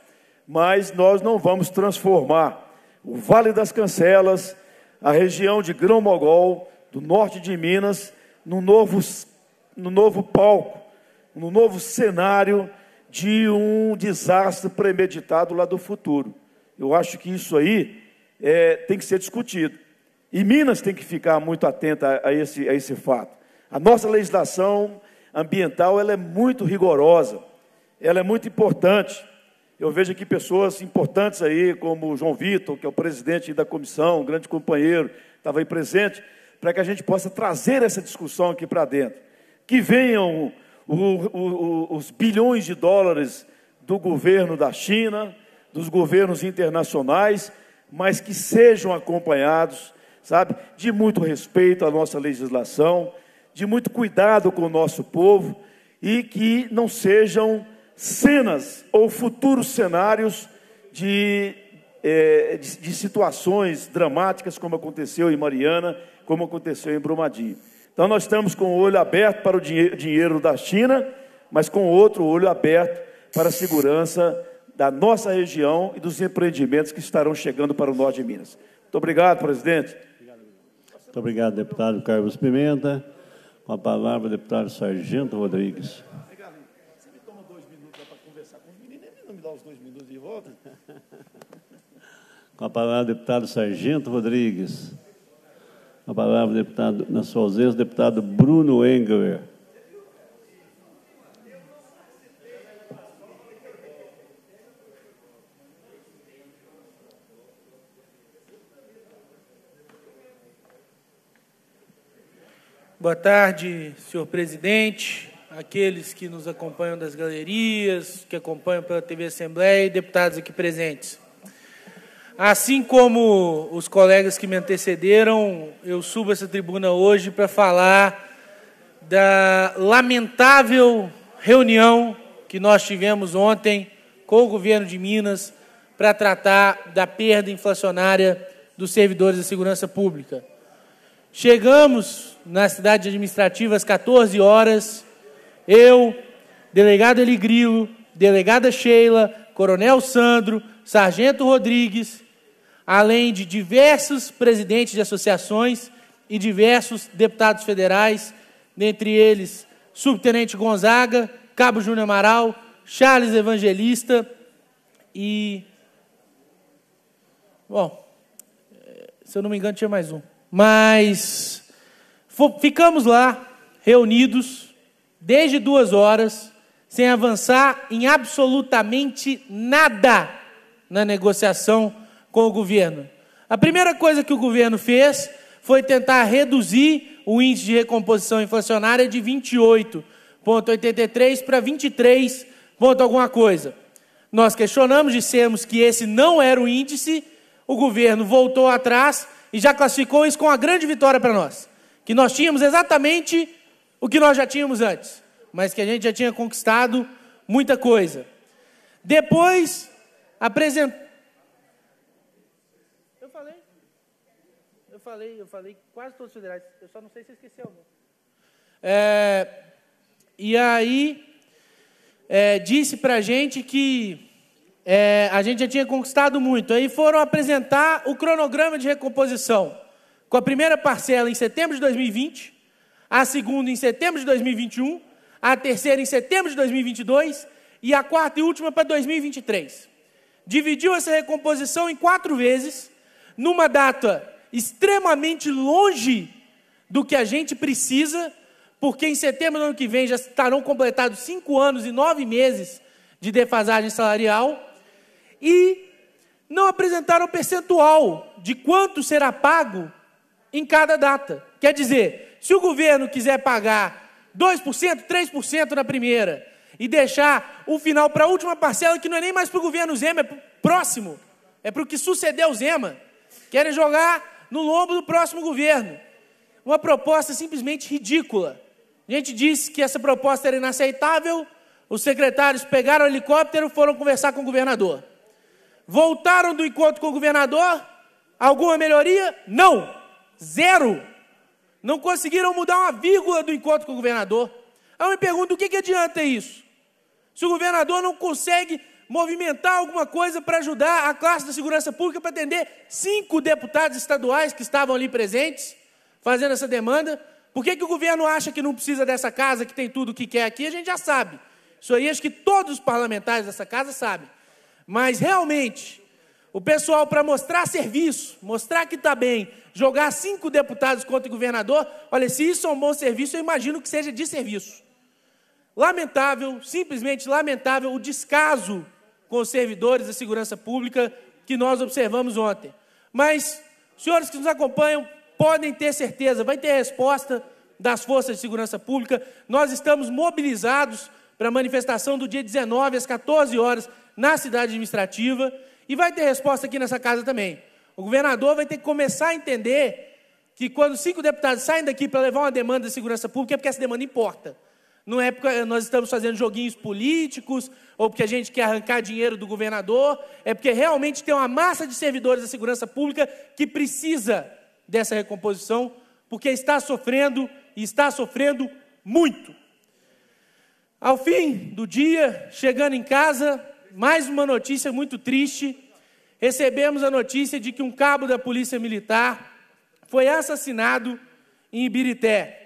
mas nós não vamos transformar o Vale das Cancelas, a região de Grão-Mogol, do norte de Minas, no novo palco, no novo cenário de um desastre premeditado lá do futuro. Eu acho que isso aí tem que ser discutido. E Minas tem que ficar muito atenta a esse fato. A nossa legislação ambiental ela é muito rigorosa, ela é muito importante. Eu vejo aqui pessoas importantes aí, como o João Vitor, que é o presidente da comissão, um grande companheiro, estava aí presente, para que a gente possa trazer essa discussão aqui para dentro. Que venham os bilhões de dólares do governo da China, dos governos internacionais, mas que sejam acompanhados, sabe, de muito respeito à nossa legislação, de muito cuidado com o nosso povo e que não sejam cenas ou futuros cenários de situações dramáticas como aconteceu em Mariana, como aconteceu em Brumadinho. Então nós estamos com o olho aberto para o dinheiro da China, mas com outro olho aberto para a segurança da nossa região e dos empreendimentos que estarão chegando para o norte de Minas. Muito obrigado, presidente. Muito obrigado, deputado Carlos Pimenta. Com a palavra, o deputado Sargento Rodrigues. Você me toma 2 minutos para conversar com os meninos, ele não me dá os 2 minutos de volta? Com a palavra, o deputado Sargento Rodrigues. Com a palavra, deputado, na sua ausência, o deputado Bruno Engler. Boa tarde, senhor presidente, aqueles que nos acompanham das galerias, que acompanham pela TV Assembleia e deputados aqui presentes. Assim como os colegas que me antecederam, eu subo essa tribuna hoje para falar da lamentável reunião que nós tivemos ontem com o governo de Minas para tratar da perda inflacionária dos servidores da segurança pública. Chegamos na cidade administrativa às 14 horas, eu, delegado Eli Grilo, delegada Sheila, coronel Sandro, sargento Rodrigues, além de diversos presidentes de associações e diversos deputados federais, dentre eles subtenente Gonzaga, cabo Júnior Amaral, Charles Evangelista e... Bom, se eu não me engano tinha mais um. Mas ficamos lá, reunidos, desde 2 horas, sem avançar em absolutamente nada na negociação com o governo. A primeira coisa que o governo fez foi tentar reduzir o índice de recomposição inflacionária de 28,83 para 23 ponto alguma coisa. Nós questionamos, dissemos que esse não era o índice, o governo voltou atrás e já classificou isso com uma grande vitória para nós, que nós tínhamos exatamente o que nós já tínhamos antes, mas que a gente já tinha conquistado muita coisa. Depois, Eu falei quase todos os federais, eu só não sei se esqueceu algum. E aí, disse para a gente que a gente já tinha conquistado muito. Aí foram apresentar o cronograma de recomposição, com a primeira parcela em setembro de 2020, a segunda em setembro de 2021, a terceira em setembro de 2022 e a quarta e última para 2023. Dividiu essa recomposição em 4 vezes, numa data extremamente longe do que a gente precisa, porque em setembro do ano que vem já estarão completados 5 anos e 9 meses de defasagem salarial, e não apresentaram o percentual de quanto será pago em cada data. Quer dizer, se o governo quiser pagar 2%, 3% na primeira e deixar o final para a última parcela, que não é nem mais para o governo Zema, é para o próximo, é para o que sucedeu o Zema, querem jogar no lombo do próximo governo. Uma proposta simplesmente ridícula. A gente disse que essa proposta era inaceitável, os secretários pegaram o helicóptero e foram conversar com o governador. Voltaram do encontro com o governador, alguma melhoria? Não, 0. Não conseguiram mudar uma vírgula do encontro com o governador. Aí eu me pergunto, o que adianta isso? Se o governador não consegue movimentar alguma coisa para ajudar a classe da segurança pública para atender 5 deputados estaduais que estavam ali presentes, fazendo essa demanda. Por que o governo acha que não precisa dessa casa, que tem tudo o que quer aqui? A gente já sabe. Isso aí acho que todos os parlamentares dessa casa sabem. Mas, realmente, o pessoal, para mostrar serviço, mostrar que está bem, jogar 5 deputados contra o governador, olha, se isso é um bom serviço, eu imagino que seja de serviço. Lamentável, simplesmente lamentável, o descaso com os servidores da segurança pública que nós observamos ontem. Mas, senhores que nos acompanham, podem ter certeza, vai ter resposta das forças de segurança pública. Nós estamos mobilizados para a manifestação do dia 19, às 14 horas, na cidade administrativa, e vai ter resposta aqui nessa casa também. O governador vai ter que começar a entender que quando 5 deputados saem daqui para levar uma demanda de segurança pública, é porque essa demanda importa. Não é porque nós estamos fazendo joguinhos políticos, ou porque a gente quer arrancar dinheiro do governador, é porque realmente tem uma massa de servidores da segurança pública que precisa dessa recomposição, porque está sofrendo, e está sofrendo muito. Ao fim do dia, chegando em casa, mais uma notícia muito triste. Recebemos a notícia de que um cabo da Polícia Militar foi assassinado em Ibirité.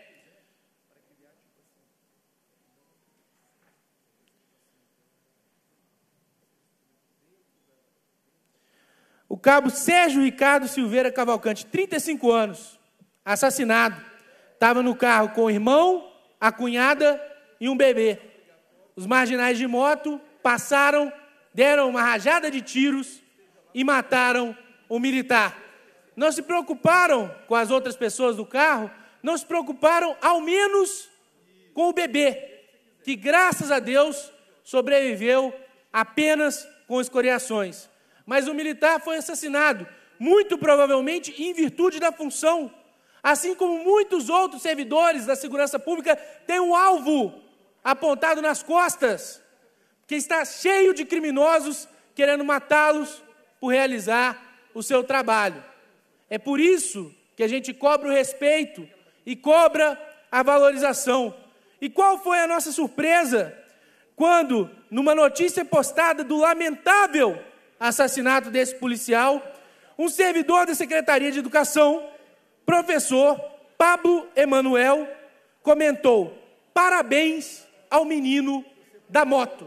O cabo Sérgio Ricardo Silveira Cavalcante, 35 anos, assassinado. Estava no carro com o irmão, a cunhada e um bebê. Os marginais de moto passaram, deram uma rajada de tiros e mataram o militar. Não se preocuparam com as outras pessoas do carro, não se preocuparam ao menos com o bebê, que graças a Deus sobreviveu apenas com escoriações. Mas o militar foi assassinado, muito provavelmente em virtude da função, assim como muitos outros servidores da segurança pública têm um alvo apontado nas costas, que está cheio de criminosos querendo matá-los por realizar o seu trabalho. É por isso que a gente cobra o respeito e cobra a valorização. E qual foi a nossa surpresa quando, numa notícia postada do lamentável assassinato desse policial, um servidor da Secretaria de Educação, professor Pablo Emanuel, comentou: parabéns ao menino da moto,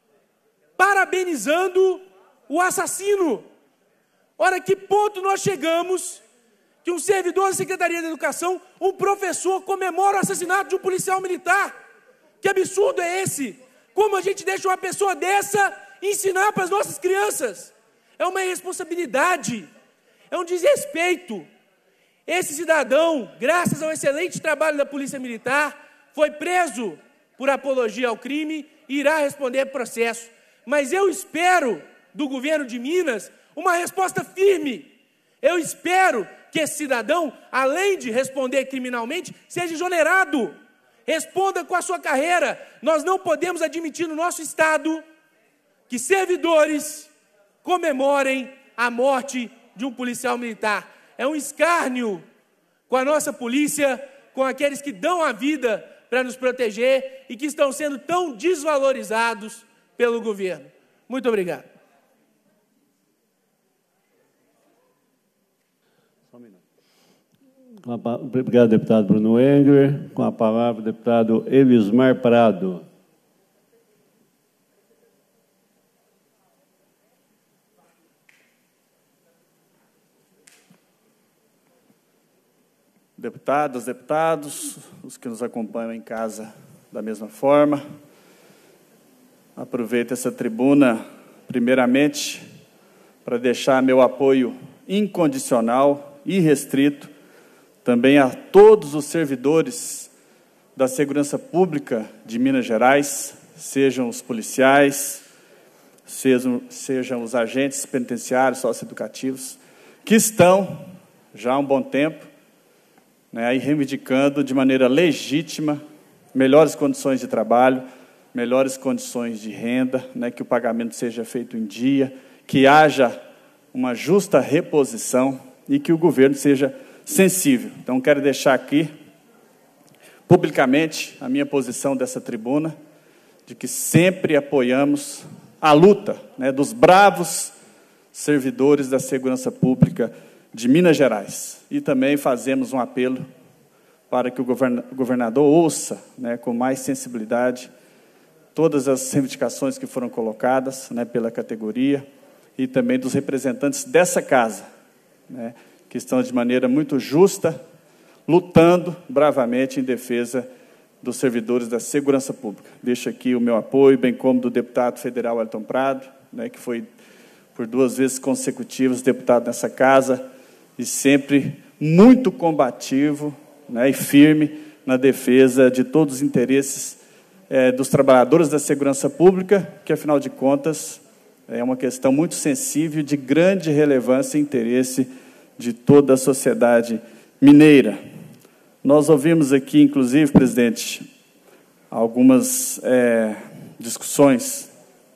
parabenizando o assassino. Ora, que ponto nós chegamos que um servidor da Secretaria de Educação, um professor, comemora o assassinato de um policial militar? Que absurdo é esse? Como a gente deixa uma pessoa dessa ensinar para as nossas crianças? É uma irresponsabilidade, é um desrespeito. Esse cidadão, graças ao excelente trabalho da Polícia Militar, foi preso por apologia ao crime e irá responder processo. Mas eu espero do governo de Minas uma resposta firme. Eu espero que esse cidadão, além de responder criminalmente, seja exonerado. Responda com a sua carreira. Nós não podemos admitir no nosso Estado que servidores comemorem a morte de um policial militar. É um escárnio com a nossa polícia, com aqueles que dão a vida para nos proteger e que estão sendo tão desvalorizados pelo governo. Muito obrigado. Obrigado, deputado Bruno Engler. Com a palavra, o deputado Elismar Prado. Deputadas, deputados, os que nos acompanham em casa da mesma forma, aproveito essa tribuna, primeiramente, para deixar meu apoio incondicional, irrestrito, também a todos os servidores da segurança pública de Minas Gerais, sejam os policiais, sejam os agentes penitenciários, socioeducativos, que estão, já há um bom tempo, aí reivindicando de maneira legítima melhores condições de trabalho, melhores condições de renda, que o pagamento seja feito em dia, que haja uma justa reposição e que o governo seja sensível. Então, quero deixar aqui, publicamente, a minha posição dessa tribuna, de que sempre apoiamos a luta, né, dos bravos servidores da segurança pública de Minas Gerais. E também fazemos um apelo para que o governador ouça, né, com mais sensibilidade todas as reivindicações que foram colocadas, né, pela categoria e também dos representantes dessa casa, né, que estão de maneira muito justa, lutando bravamente em defesa dos servidores da segurança pública. Deixo aqui o meu apoio, bem como do deputado federal Wellington Prado, né, que foi por 2 vezes consecutivas deputado nessa casa e sempre muito combativo, né, e firme na defesa de todos os interesses dos trabalhadores da segurança pública, que, afinal de contas, é uma questão muito sensível, de grande relevância e interesse de toda a sociedade mineira. Nós ouvimos aqui, inclusive, presidente, algumas discussões,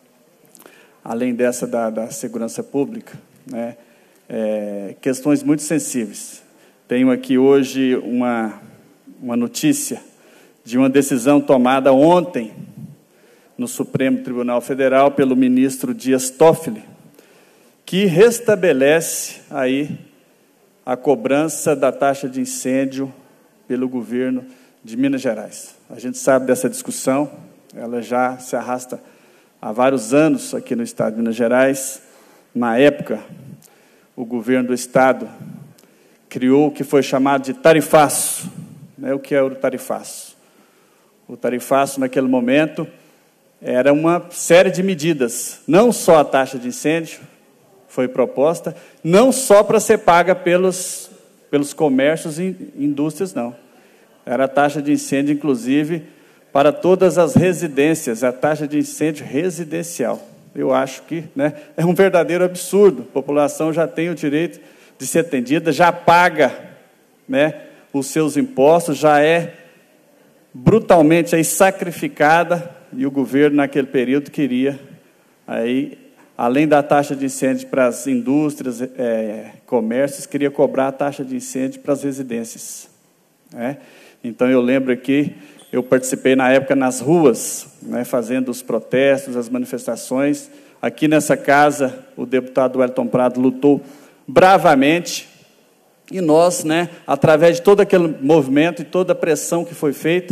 além dessa da segurança pública, né, questões muito sensíveis. Tenho aqui hoje uma notícia de uma decisão tomada ontem no Supremo Tribunal Federal pelo ministro Dias Toffoli, que restabelece aí a cobrança da taxa de incêndio pelo governo de Minas Gerais. A gente sabe dessa discussão, ela já se arrasta há vários anos aqui no estado de Minas Gerais. Na época, o governo do estado criou o que foi chamado de tarifaço. Né? O que é o tarifaço? O tarifaço, naquele momento, era uma série de medidas, não só a taxa de incêndio foi proposta, não só para ser paga pelos comércios e indústrias, não. Era a taxa de incêndio, inclusive, para todas as residências, a taxa de incêndio residencial. Eu acho que, né, é um verdadeiro absurdo. A população já tem o direito de ser atendida, já paga, né, os seus impostos, já é brutalmente aí sacrificada, e o governo, naquele período, queria, aí, além da taxa de incêndio para as indústrias, comércios, queria cobrar a taxa de incêndio para as residências. Né? Então, eu lembro aqui, eu participei, na época, nas ruas, né, fazendo os protestos, as manifestações. Aqui nessa casa, o deputado Wellington Prado lutou bravamente, e nós, né, através de todo aquele movimento e toda a pressão que foi feita,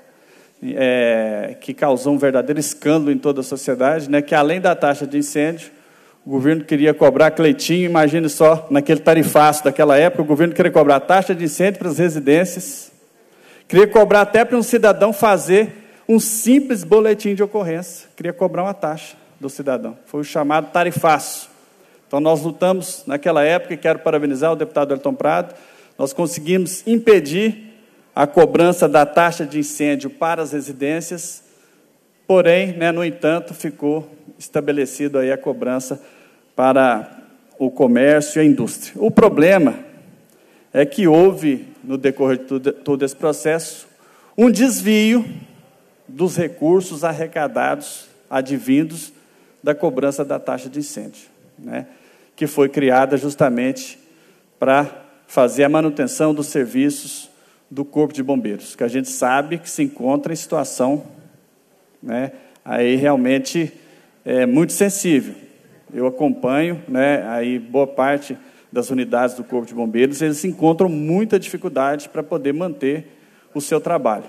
que causou um verdadeiro escândalo em toda a sociedade, né, que além da taxa de incêndio, o governo queria cobrar, Cleitinho, imagine só, naquele tarifaço daquela época, o governo queria cobrar a taxa de incêndio para as residências, queria cobrar até para um cidadão fazer um simples boletim de ocorrência, queria cobrar uma taxa do cidadão, foi o chamado tarifaço. Então, nós lutamos naquela época, e quero parabenizar o deputado Wellington Prado, nós conseguimos impedir a cobrança da taxa de incêndio para as residências, porém, né, no entanto, ficou estabelecido aí a cobrança para o comércio e a indústria. O problema é que houve, no decorrer de todo esse processo, um desvio dos recursos arrecadados, advindos da cobrança da taxa de incêndio, né, que foi criada justamente para fazer a manutenção dos serviços do Corpo de Bombeiros, que a gente sabe que se encontra em situação, né, aí realmente muito sensível. Eu acompanho, né, aí boa parte das unidades do Corpo de Bombeiros, eles encontram muita dificuldade para poder manter o seu trabalho.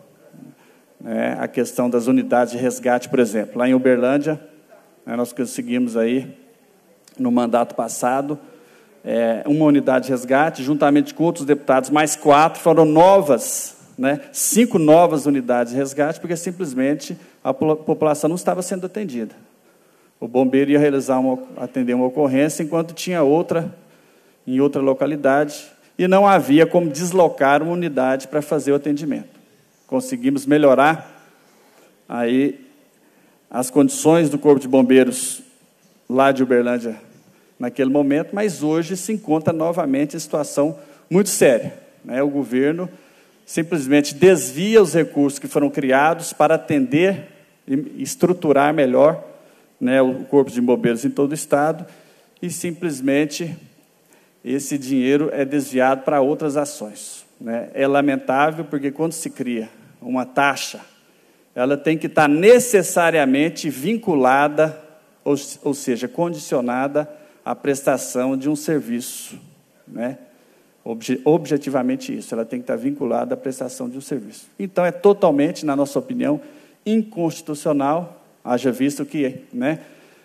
A questão das unidades de resgate, por exemplo, lá em Uberlândia, né, nós conseguimos aí, no mandato passado, uma unidade de resgate, juntamente com outros deputados, mais 4, foram novas, né, 5 novas unidades de resgate, porque simplesmente a população não estava sendo atendida. O bombeiro ia atender uma ocorrência, enquanto tinha outra em outra localidade, e não havia como deslocar uma unidade para fazer o atendimento. Conseguimos melhorar aí as condições do Corpo de Bombeiros lá de Uberlândia, naquele momento, mas hoje se encontra novamente em situação muito séria. Né? O governo simplesmente desvia os recursos que foram criados para atender e estruturar melhor, né, o Corpo de Bombeiros em todo o estado, e simplesmente esse dinheiro é desviado para outras ações. Né? É lamentável, porque quando se cria uma taxa, ela tem que estar necessariamente vinculada ou seja, condicionada à prestação de um serviço, né? Objetivamente isso, ela tem que estar vinculada à prestação de um serviço. Então, é totalmente, na nossa opinião, inconstitucional, haja visto que, né,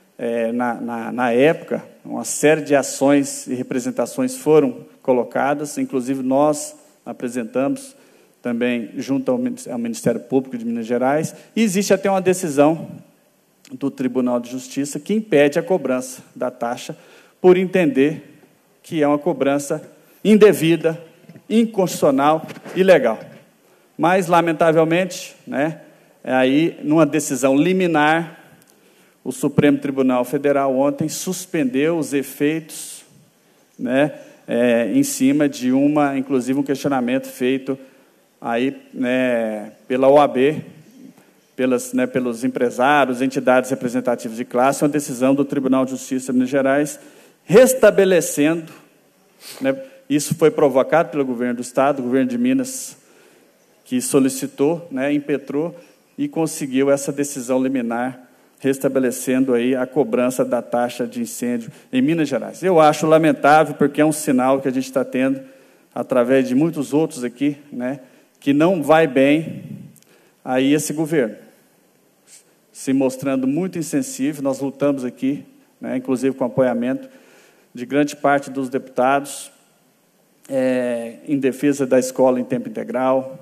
na época, uma série de ações e representações foram colocadas, inclusive nós apresentamos também junto ao Ministério Público de Minas Gerais, e existe até uma decisão do Tribunal de Justiça que impede a cobrança da taxa por entender que é uma cobrança indevida, inconstitucional e ilegal. Mas, lamentavelmente, né, aí, numa decisão liminar, o Supremo Tribunal Federal ontem suspendeu os efeitos, né, em cima de inclusive um questionamento feito aí, né, pela OAB, pelos empresários, entidades representativas de classe, uma decisão do Tribunal de Justiça de Minas Gerais restabelecendo, né, isso foi provocado pelo governo do Estado, o governo de Minas, que solicitou, né, impetrou e conseguiu essa decisão liminar, restabelecendo aí a cobrança da taxa de incêndio em Minas Gerais. Eu acho lamentável, porque é um sinal que a gente está tendo, através de muitos outros aqui, né, que não vai bem aí esse governo, se mostrando muito insensível. Nós lutamos aqui, né, inclusive com apoiamento de grande parte dos deputados, em defesa da escola em tempo integral,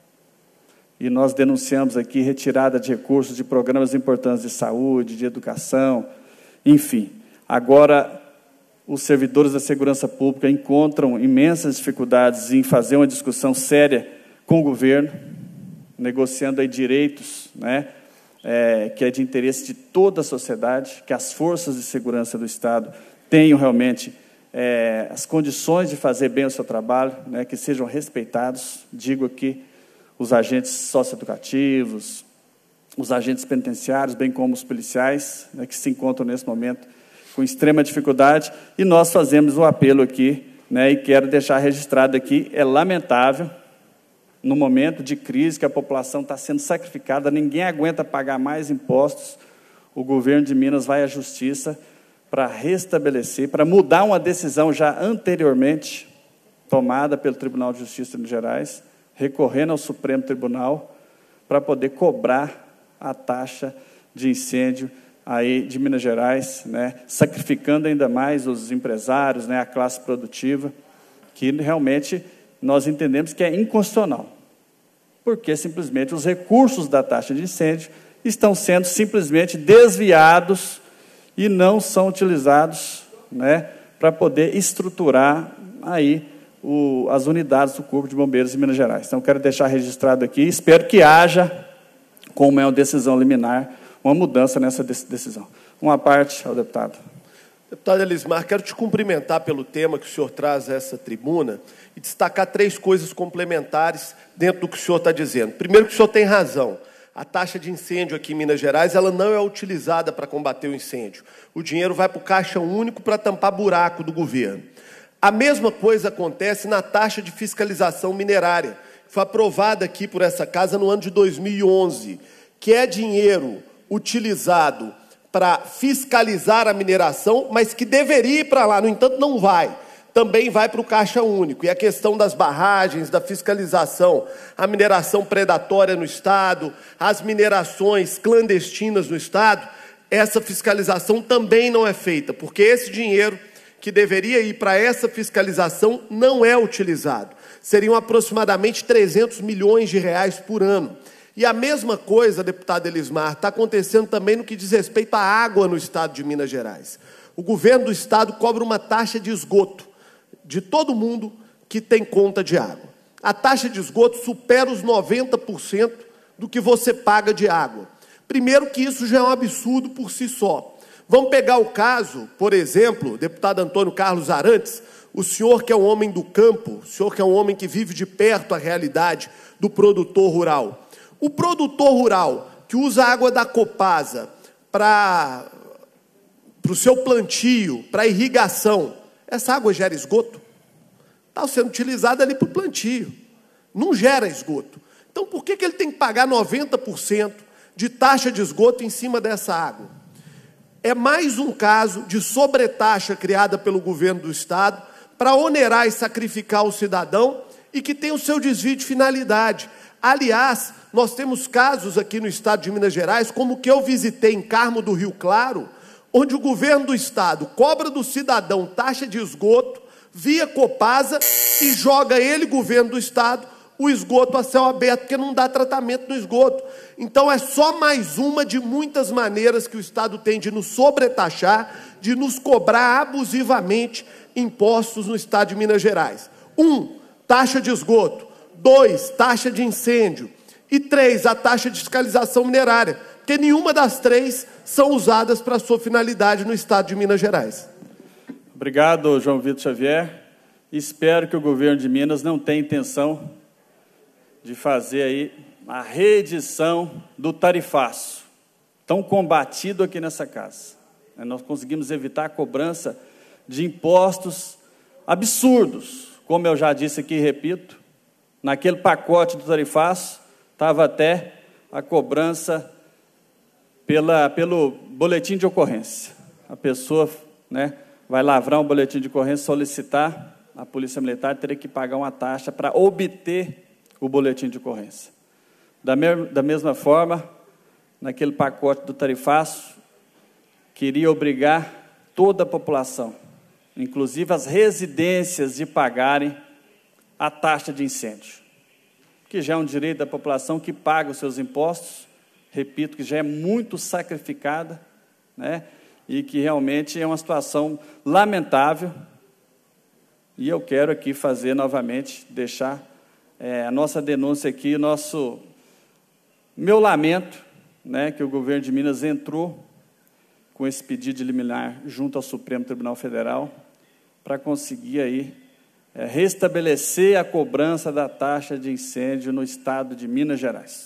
e nós denunciamos aqui retirada de recursos de programas importantes de saúde, de educação, enfim. Agora, os servidores da segurança pública encontram imensas dificuldades em fazer uma discussão séria com o governo, negociando aí direitos, né, que é de interesse de toda a sociedade, que as forças de segurança do Estado tenham realmente as condições de fazer bem o seu trabalho, né, que sejam respeitados. Digo aqui os agentes socioeducativos, os agentes penitenciários, bem como os policiais, né, que se encontram nesse momento com extrema dificuldade, e nós fazemos um apelo aqui, né, e quero deixar registrado aqui, é lamentável, no momento de crise, que a população está sendo sacrificada, ninguém aguenta pagar mais impostos, o governo de Minas vai à Justiça para restabelecer, para mudar uma decisão já anteriormente tomada pelo Tribunal de Justiça de Minas Gerais, recorrendo ao Supremo Tribunal, para poder cobrar a taxa de incêndio aí de Minas Gerais, né, sacrificando ainda mais os empresários, né, a classe produtiva, que realmente nós entendemos que é inconstitucional, porque simplesmente os recursos da taxa de incêndio estão sendo simplesmente desviados e não são utilizados, né, para poder estruturar aí as unidades do Corpo de Bombeiros de Minas Gerais. Então, quero deixar registrado aqui, espero que haja, como é uma decisão liminar, uma mudança nessa decisão. Uma parte ao deputado. Deputado Elismar, quero te cumprimentar pelo tema que o senhor traz a essa tribuna e destacar 3 coisas complementares dentro do que o senhor está dizendo. Primeiro, que o senhor tem razão. A taxa de incêndio aqui em Minas Gerais, ela não é utilizada para combater o incêndio. O dinheiro vai para o caixa único para tampar buraco do governo. A mesma coisa acontece na taxa de fiscalização minerária, que foi aprovada aqui por essa casa no ano de 2011, que é dinheiro utilizado para fiscalizar a mineração, mas que deveria ir para lá, no entanto, não vai. Também vai para o caixa único. E a questão das barragens, da fiscalização, a mineração predatória no Estado, as minerações clandestinas no Estado, essa fiscalização também não é feita, porque esse dinheiro que deveria ir para essa fiscalização não é utilizado. Seriam aproximadamente 300 milhões de reais por ano. E a mesma coisa, deputado Elismar, está acontecendo também no que diz respeito à água no Estado de Minas Gerais. O governo do Estado cobra uma taxa de esgoto de todo mundo que tem conta de água. A taxa de esgoto supera os 90% do que você paga de água. Primeiro que isso já é um absurdo por si só. Vamos pegar o caso, por exemplo, deputado Antônio Carlos Arantes, o senhor que é um homem do campo, o senhor que é um homem que vive de perto a realidade do produtor rural. O produtor rural que usa a água da Copasa para o seu plantio, para irrigação, essa água gera esgoto? Está sendo utilizada ali para o plantio, não gera esgoto. Então, por que ele tem que pagar 90% de taxa de esgoto em cima dessa água? é mais um caso de sobretaxa criada pelo governo do Estado para onerar e sacrificar o cidadão e que tem o seu desvio de finalidade. Aliás, nós temos casos aqui no Estado de Minas Gerais, como o que eu visitei em Carmo do Rio Claro, onde o governo do Estado cobra do cidadão taxa de esgoto via Copasa e joga ele, governo do Estado, o esgoto a céu aberto, porque não dá tratamento no esgoto. Então, é só mais uma de muitas maneiras que o Estado tem de nos sobretaxar, de nos cobrar abusivamente impostos no Estado de Minas Gerais. 1, taxa de esgoto. 2, taxa de incêndio. E 3, a taxa de fiscalização minerária, porque nenhuma das 3 são usadas para a sua finalidade no Estado de Minas Gerais. Obrigado, João Vitor Xavier. Espero que o governo de Minas não tenha intenção de fazer aí a reedição do tarifaço, tão combatido aqui nessa casa. Nós conseguimos evitar a cobrança de impostos absurdos, como eu já disse aqui e repito, naquele pacote do tarifaço estava até a cobrança pelo boletim de ocorrência. A pessoa, né, vai lavrar um boletim de ocorrência, solicitar, a Polícia Militar teria que pagar uma taxa para obter o boletim de ocorrência. Da mesma forma, naquele pacote do tarifaço, queria obrigar toda a população, inclusive as residências, de pagarem a taxa de incêndio, que já é um direito da população que paga os seus impostos, repito, que já é muito sacrificada, né, e que realmente é uma situação lamentável. E eu quero aqui fazer novamente, deixar a nossa denúncia aqui, meu lamento, né, que o governo de Minas entrou com esse pedido de liminar junto ao Supremo Tribunal Federal para conseguir aí restabelecer a cobrança da taxa de incêndio no Estado de Minas Gerais.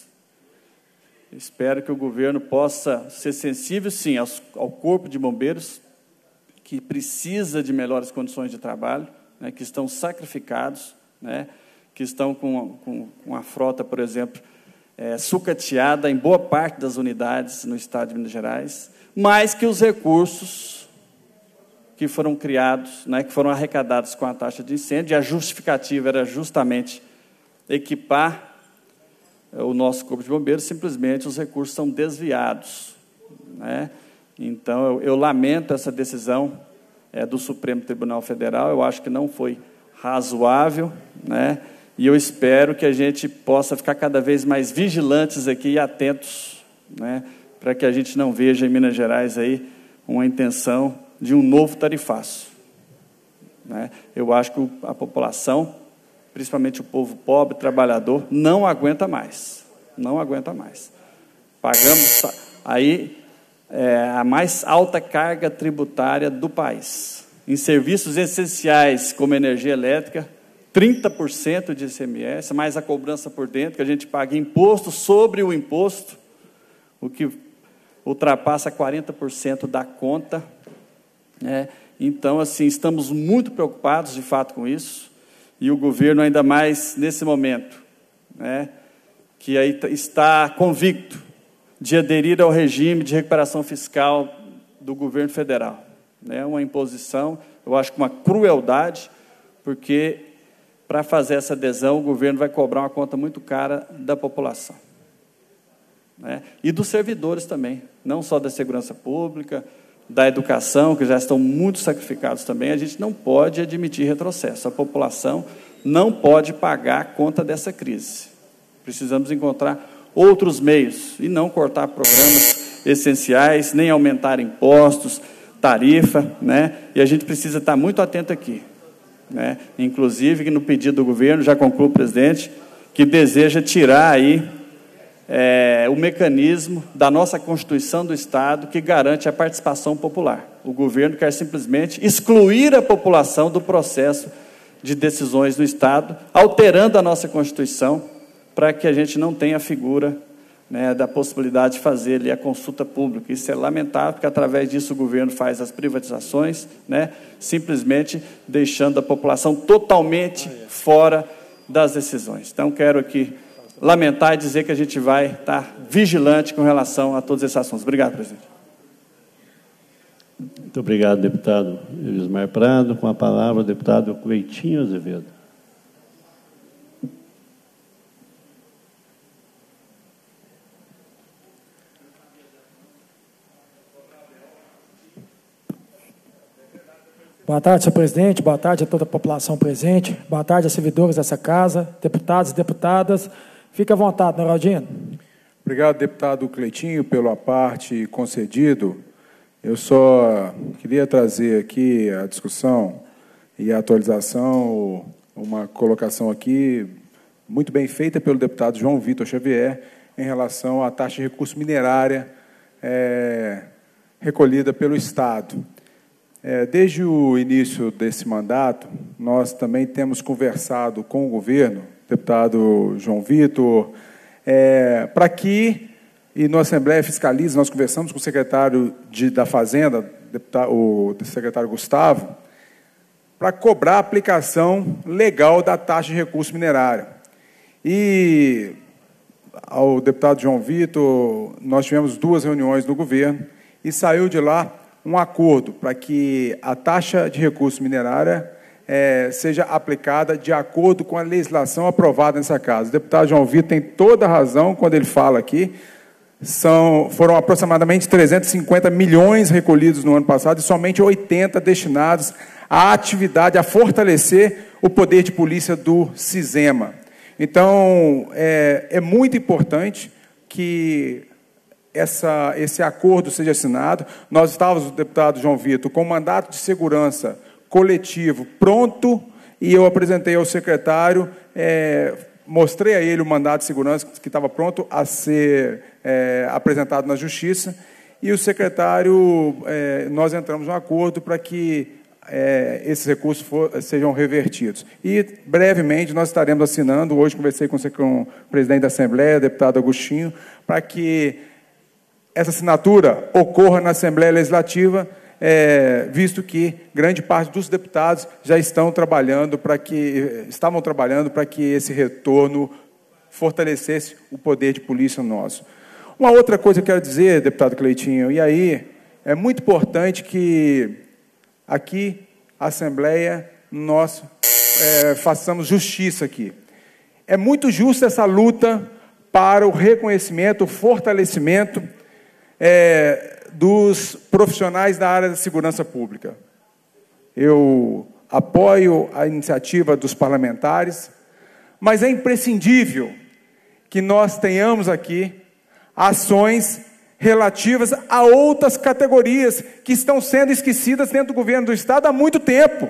Espero que o governo possa ser sensível, sim, ao Corpo de Bombeiros, que precisa de melhores condições de trabalho, né, que estão sacrificados, né, que estão com a frota, por exemplo, sucateada em boa parte das unidades no Estado de Minas Gerais, mas que os recursos que foram criados, né, que foram arrecadados com a taxa de incêndio, e a justificativa era justamente equipar o nosso Corpo de Bombeiros, simplesmente os recursos são desviados, né? Então, eu lamento essa decisão do Supremo Tribunal Federal, eu acho que não foi razoável, né? E eu espero que a gente possa ficar cada vez mais vigilantes aqui e atentos, né, para que a gente não veja em Minas Gerais aí uma intenção de um novo tarifaço, né? Eu acho que a população, principalmente o povo pobre, trabalhador, não aguenta mais. Não aguenta mais. Pagamos aí a mais alta carga tributária do país. Em serviços essenciais, como energia elétrica, 30% de ICMS, mais a cobrança por dentro, que a gente paga imposto sobre o imposto, o que ultrapassa 40% da conta, né? Então, assim, estamos muito preocupados, de fato, com isso. E o governo, ainda mais nesse momento, né, que aí está convicto de aderir ao regime de recuperação fiscal do governo federal. É uma imposição, eu acho que uma crueldade, porque para fazer essa adesão o governo vai cobrar uma conta muito cara da população, né, e dos servidores também, não só da segurança pública, da educação, que já estão muito sacrificados também. A gente não pode admitir retrocesso. A população não pode pagar a conta dessa crise. Precisamos encontrar outros meios e não cortar programas essenciais, nem aumentar impostos, tarifa, né? E a gente precisa estar muito atento aqui, né? Inclusive, que no pedido do governo, já concluo, presidente, que deseja tirar aí o mecanismo da nossa Constituição do Estado que garante a participação popular. O governo quer simplesmente excluir a população do processo de decisões do Estado, alterando a nossa Constituição para que a gente não tenha a figura, né, da possibilidade de fazer ali a consulta pública. Isso é lamentável, porque através disso o governo faz as privatizações, né, simplesmente deixando a população totalmente fora das decisões. Então, quero aqui lamentar e dizer que a gente vai estar vigilante com relação a todos esses assuntos. Obrigado, presidente. Muito obrigado, deputado Elismar Prado. Com a palavra, o deputado Cleitinho Azevedo. Boa tarde, senhor presidente. Boa tarde a toda a população presente. Boa tarde aos servidores dessa casa, deputados e deputadas. Fique à vontade, Noraldino. Obrigado, deputado Cleitinho, pelo aparte concedido. Eu só queria trazer aqui a discussão e a atualização, uma colocação aqui muito bem feita pelo deputado João Vitor Xavier em relação à taxa de recurso minerária recolhida pelo Estado. Desde o início desse mandato, nós também temos conversado com o governo, deputado João Vitor, para que, e na Assembleia Fiscaliza, nós conversamos com o secretário da Fazenda, o secretário Gustavo, para cobrar a aplicação legal da taxa de recurso minerário. E, ao deputado João Vitor, nós tivemos 2 reuniões no governo e saiu de lá um acordo para que a taxa de recurso minerária seja aplicada de acordo com a legislação aprovada nessa casa. O deputado João Vitor tem toda a razão quando ele fala aqui. Foram aproximadamente 350 milhões recolhidos no ano passado e somente 80 destinados à atividade, a fortalecer o poder de polícia do Cisema. Então, é muito importante que esse acordo seja assinado. Nós estávamos, deputado João Vitor, com o mandato de segurança coletivo pronto, e eu apresentei ao secretário, mostrei a ele o mandato de segurança que estava pronto a ser apresentado na Justiça, e o secretário, nós entramos num acordo para que esses recursos sejam revertidos. E, brevemente, nós estaremos assinando, hoje conversei com o presidente da Assembleia, deputado Agostinho, para que essa assinatura ocorra na Assembleia Legislativa, visto que grande parte dos deputados já estavam trabalhando para que esse retorno fortalecesse o poder de polícia nosso. Uma outra coisa que eu quero dizer, deputado Cleitinho, e aí é muito importante que aqui, a Assembleia, nós façamos justiça aqui. É muito justa essa luta para o reconhecimento, o fortalecimento dos profissionais da área da segurança pública. Eu apoio a iniciativa dos parlamentares, mas é imprescindível que nós tenhamos aqui ações relativas a outras categorias que estão sendo esquecidas dentro do governo do Estado há muito tempo.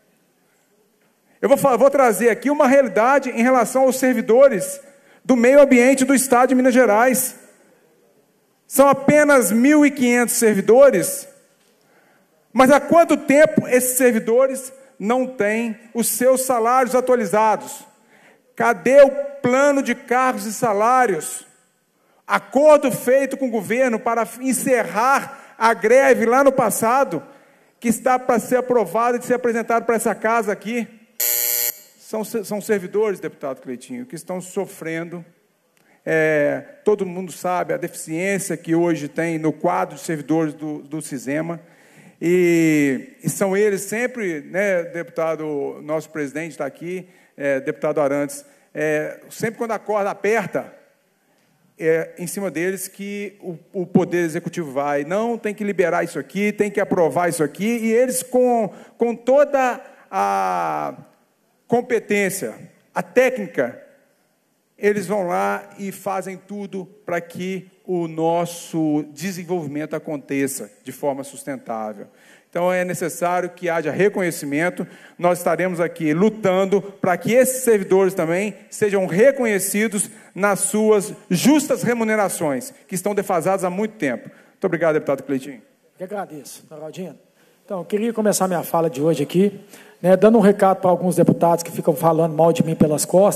Eu vou trazer aqui uma realidade em relação aos servidores do meio ambiente do Estado de Minas Gerais. São apenas 1.500 servidores, mas há quanto tempo esses servidores não têm os seus salários atualizados? Cadê o plano de cargos e salários? Acordo feito com o governo para encerrar a greve lá no passado, que está para ser aprovado e ser apresentado para essa casa aqui. São servidores, deputado Cleitinho, que estão sofrendo. Todo mundo sabe a deficiência que hoje tem no quadro de servidores do Cisema, e são eles sempre, né, deputado, nosso presidente está aqui, deputado Arantes, sempre quando a corda aperta, em cima deles que o Poder Executivo vai, não, tem que liberar isso aqui, tem que aprovar isso aqui, e eles com toda a competência, a técnica, eles vão lá e fazem tudo para que o nosso desenvolvimento aconteça de forma sustentável. Então, é necessário que haja reconhecimento. Nós estaremos aqui lutando para que esses servidores também sejam reconhecidos nas suas justas remunerações, que estão defasadas há muito tempo. Muito obrigado, deputado Cleitinho. Eu agradeço, Noraldino. Então, eu queria começar minha fala de hoje aqui, dando um recado para alguns deputados que ficam falando mal de mim pelas costas.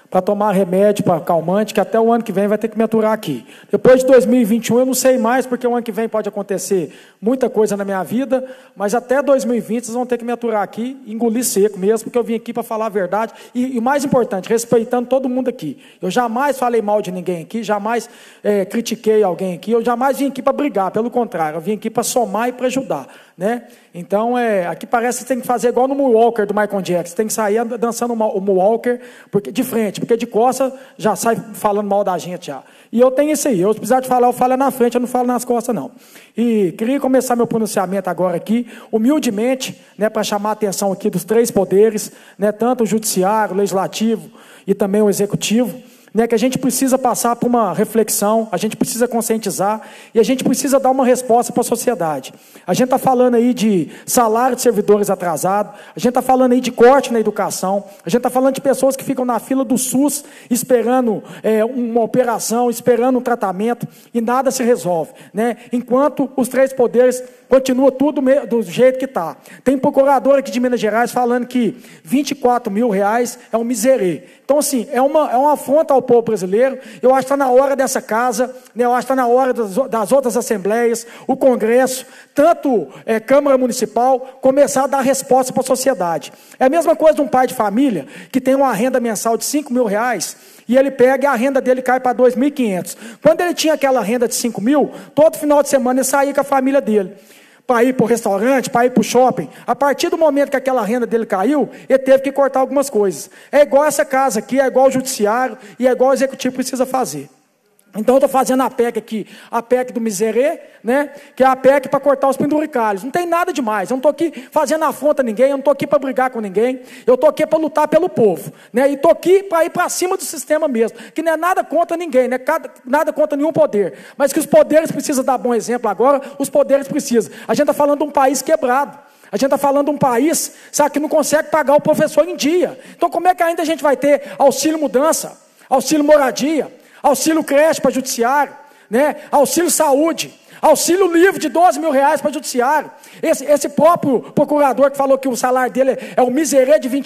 para tomar remédio, para calmante, que até o ano que vem vai ter que me aturar aqui. Depois de 2021 eu não sei mais, porque o ano que vem pode acontecer muita coisa na minha vida, mas até 2020 vocês vão ter que me aturar aqui, engolir seco mesmo, porque eu vim aqui para falar a verdade, e o mais importante, respeitando todo mundo aqui. Eu jamais falei mal de ninguém aqui, jamais critiquei alguém aqui, eu jamais vim aqui para brigar, pelo contrário, eu vim aqui para somar e para ajudar, né? Então, aqui parece que você tem que fazer igual no Moonwalker do Michael Jackson, você tem que sair dançando o Moonwalker de frente, porque de costas já sai falando mal da gente já. E eu tenho isso aí, eu se precisar de falar, eu falo na frente, eu não falo nas costas não. E queria começar meu pronunciamento agora aqui, humildemente, né, para chamar a atenção aqui dos três poderes, né, tanto o judiciário, o legislativo e também o executivo, né, que a gente precisa passar por uma reflexão, a gente precisa conscientizar e a gente precisa dar uma resposta para a sociedade. A gente está falando aí de salário de servidores atrasado, a gente está falando aí de corte na educação, a gente está falando de pessoas que ficam na fila do SUS esperando uma operação, esperando um tratamento e nada se resolve, né? Enquanto os três poderes continua tudo do jeito que está. Tem procurador aqui de Minas Gerais falando que R$24 mil é um miserê. Então, assim, é uma afronta ao povo brasileiro. Eu acho que está na hora dessa casa, né? Eu acho que está na hora das outras assembleias, o Congresso, tanto Câmara Municipal, começar a dar resposta para a sociedade. É a mesma coisa de um pai de família que tem uma renda mensal de R$5 mil, e ele pega e a renda dele cai para 2.500. Quando ele tinha aquela renda de 5 mil, todo final de semana ele saía com a família dele, para ir para o restaurante, para ir para o shopping. A partir do momento que aquela renda dele caiu, ele teve que cortar algumas coisas. É igual essa casa aqui, é igual o judiciário, e é igual o executivo precisa fazer. Então, eu estou fazendo a PEC aqui, a PEC do miserê, né? Que é a PEC para cortar os penduricalhos. Não tem nada demais. Eu não estou aqui fazendo afronta a ninguém, eu não estou aqui para brigar com ninguém, eu estou aqui para lutar pelo povo, né? E estou aqui para ir para cima do sistema mesmo, que não é nada contra ninguém, né? Nada contra nenhum poder, mas que os poderes precisam dar bom exemplo agora, os poderes precisam. A gente está falando de um país quebrado. A gente está falando de um país, sabe, que não consegue pagar o professor em dia. Então, como é que ainda a gente vai ter auxílio mudança, auxílio moradia, auxílio creche para judiciário, né? Auxílio saúde, auxílio livre de R$12 mil para judiciário. Esse próprio procurador que falou que o salário dele é um miserê de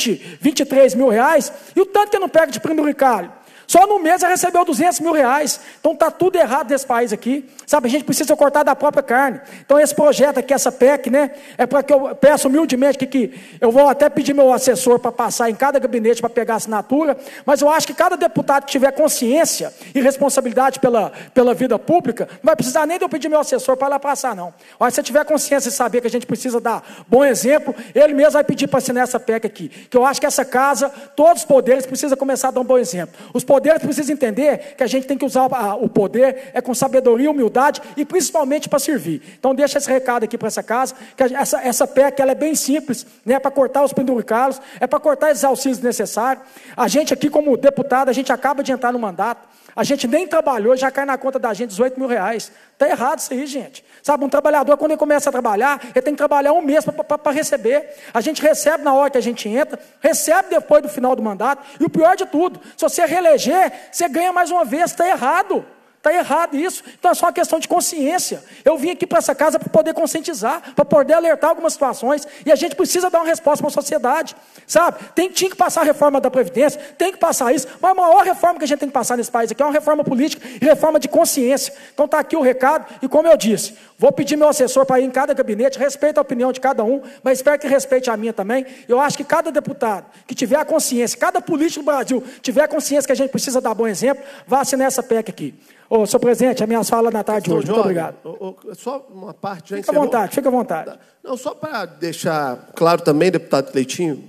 23 mil reais, e o tanto que não pega de penduricalho. Só no mês ele recebeu R$200 mil. Então está tudo errado desse país aqui. Sabe, a gente precisa cortar da própria carne. Então esse projeto aqui, essa PEC, né, é para que eu peço humildemente que eu vou até pedir meu assessor para passar em cada gabinete para pegar a assinatura, mas eu acho que cada deputado que tiver consciência e responsabilidade pela vida pública, não vai precisar nem de eu pedir meu assessor para lá passar, não. Mas se tiver consciência e saber que a gente precisa dar bom exemplo, ele mesmo vai pedir para assinar essa PEC aqui. Que eu acho que essa casa, todos os poderes precisam começar a dar um bom exemplo. Os poderes precisam entender que a gente tem que usar o poder com sabedoria, humildade e principalmente para servir. Então deixa esse recado aqui para essa casa, que essa PEC ela é bem simples, né, para cortar os penduricalhos, é para cortar esses auxílios necessários. A gente aqui como deputado, a gente acaba de entrar no mandato, a gente nem trabalhou, já cai na conta da gente R$18 mil. Está errado isso aí, gente. Sabe, um trabalhador, quando ele começa a trabalhar, ele tem que trabalhar um mês para receber. A gente recebe na hora que a gente entra, recebe depois do final do mandato, e o pior de tudo, se você reeleger, você ganha mais uma vez. Está errado. Está errado isso. Então é só uma questão de consciência. Eu vim aqui para essa casa para poder conscientizar, para poder alertar algumas situações, e a gente precisa dar uma resposta para a sociedade, sabe? Tinha que passar a reforma da Previdência, tem que passar isso, mas a maior reforma que a gente tem que passar nesse país aqui é uma reforma política e reforma de consciência. Então está aqui o recado, e como eu disse, vou pedir meu assessor para ir em cada gabinete, respeito a opinião de cada um, mas espero que respeite a minha também. Eu acho que cada deputado que tiver a consciência, cada político do Brasil tiver a consciência que a gente precisa dar bom exemplo, vá assinar essa PEC aqui. Ô, senhor presidente, a minha fala na tarde de hoje. Muito obrigado. Só uma parte... Fica à vontade, fica à vontade. Não, só para deixar claro também, deputado Cleitinho,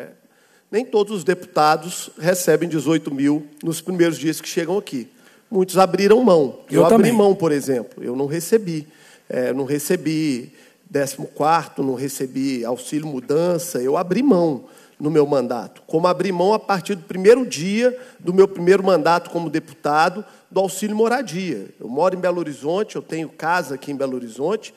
nem todos os deputados recebem 18 mil nos primeiros dias que chegam aqui. Muitos abriram mão. Eu abri mão, por exemplo. Eu não recebi. Não recebi 14º, não recebi auxílio mudança. Eu abri mão no meu mandato. Como abri mão a partir do primeiro dia do meu primeiro mandato como deputado, do auxílio moradia. Eu moro em Belo Horizonte, eu tenho casa aqui em Belo Horizonte,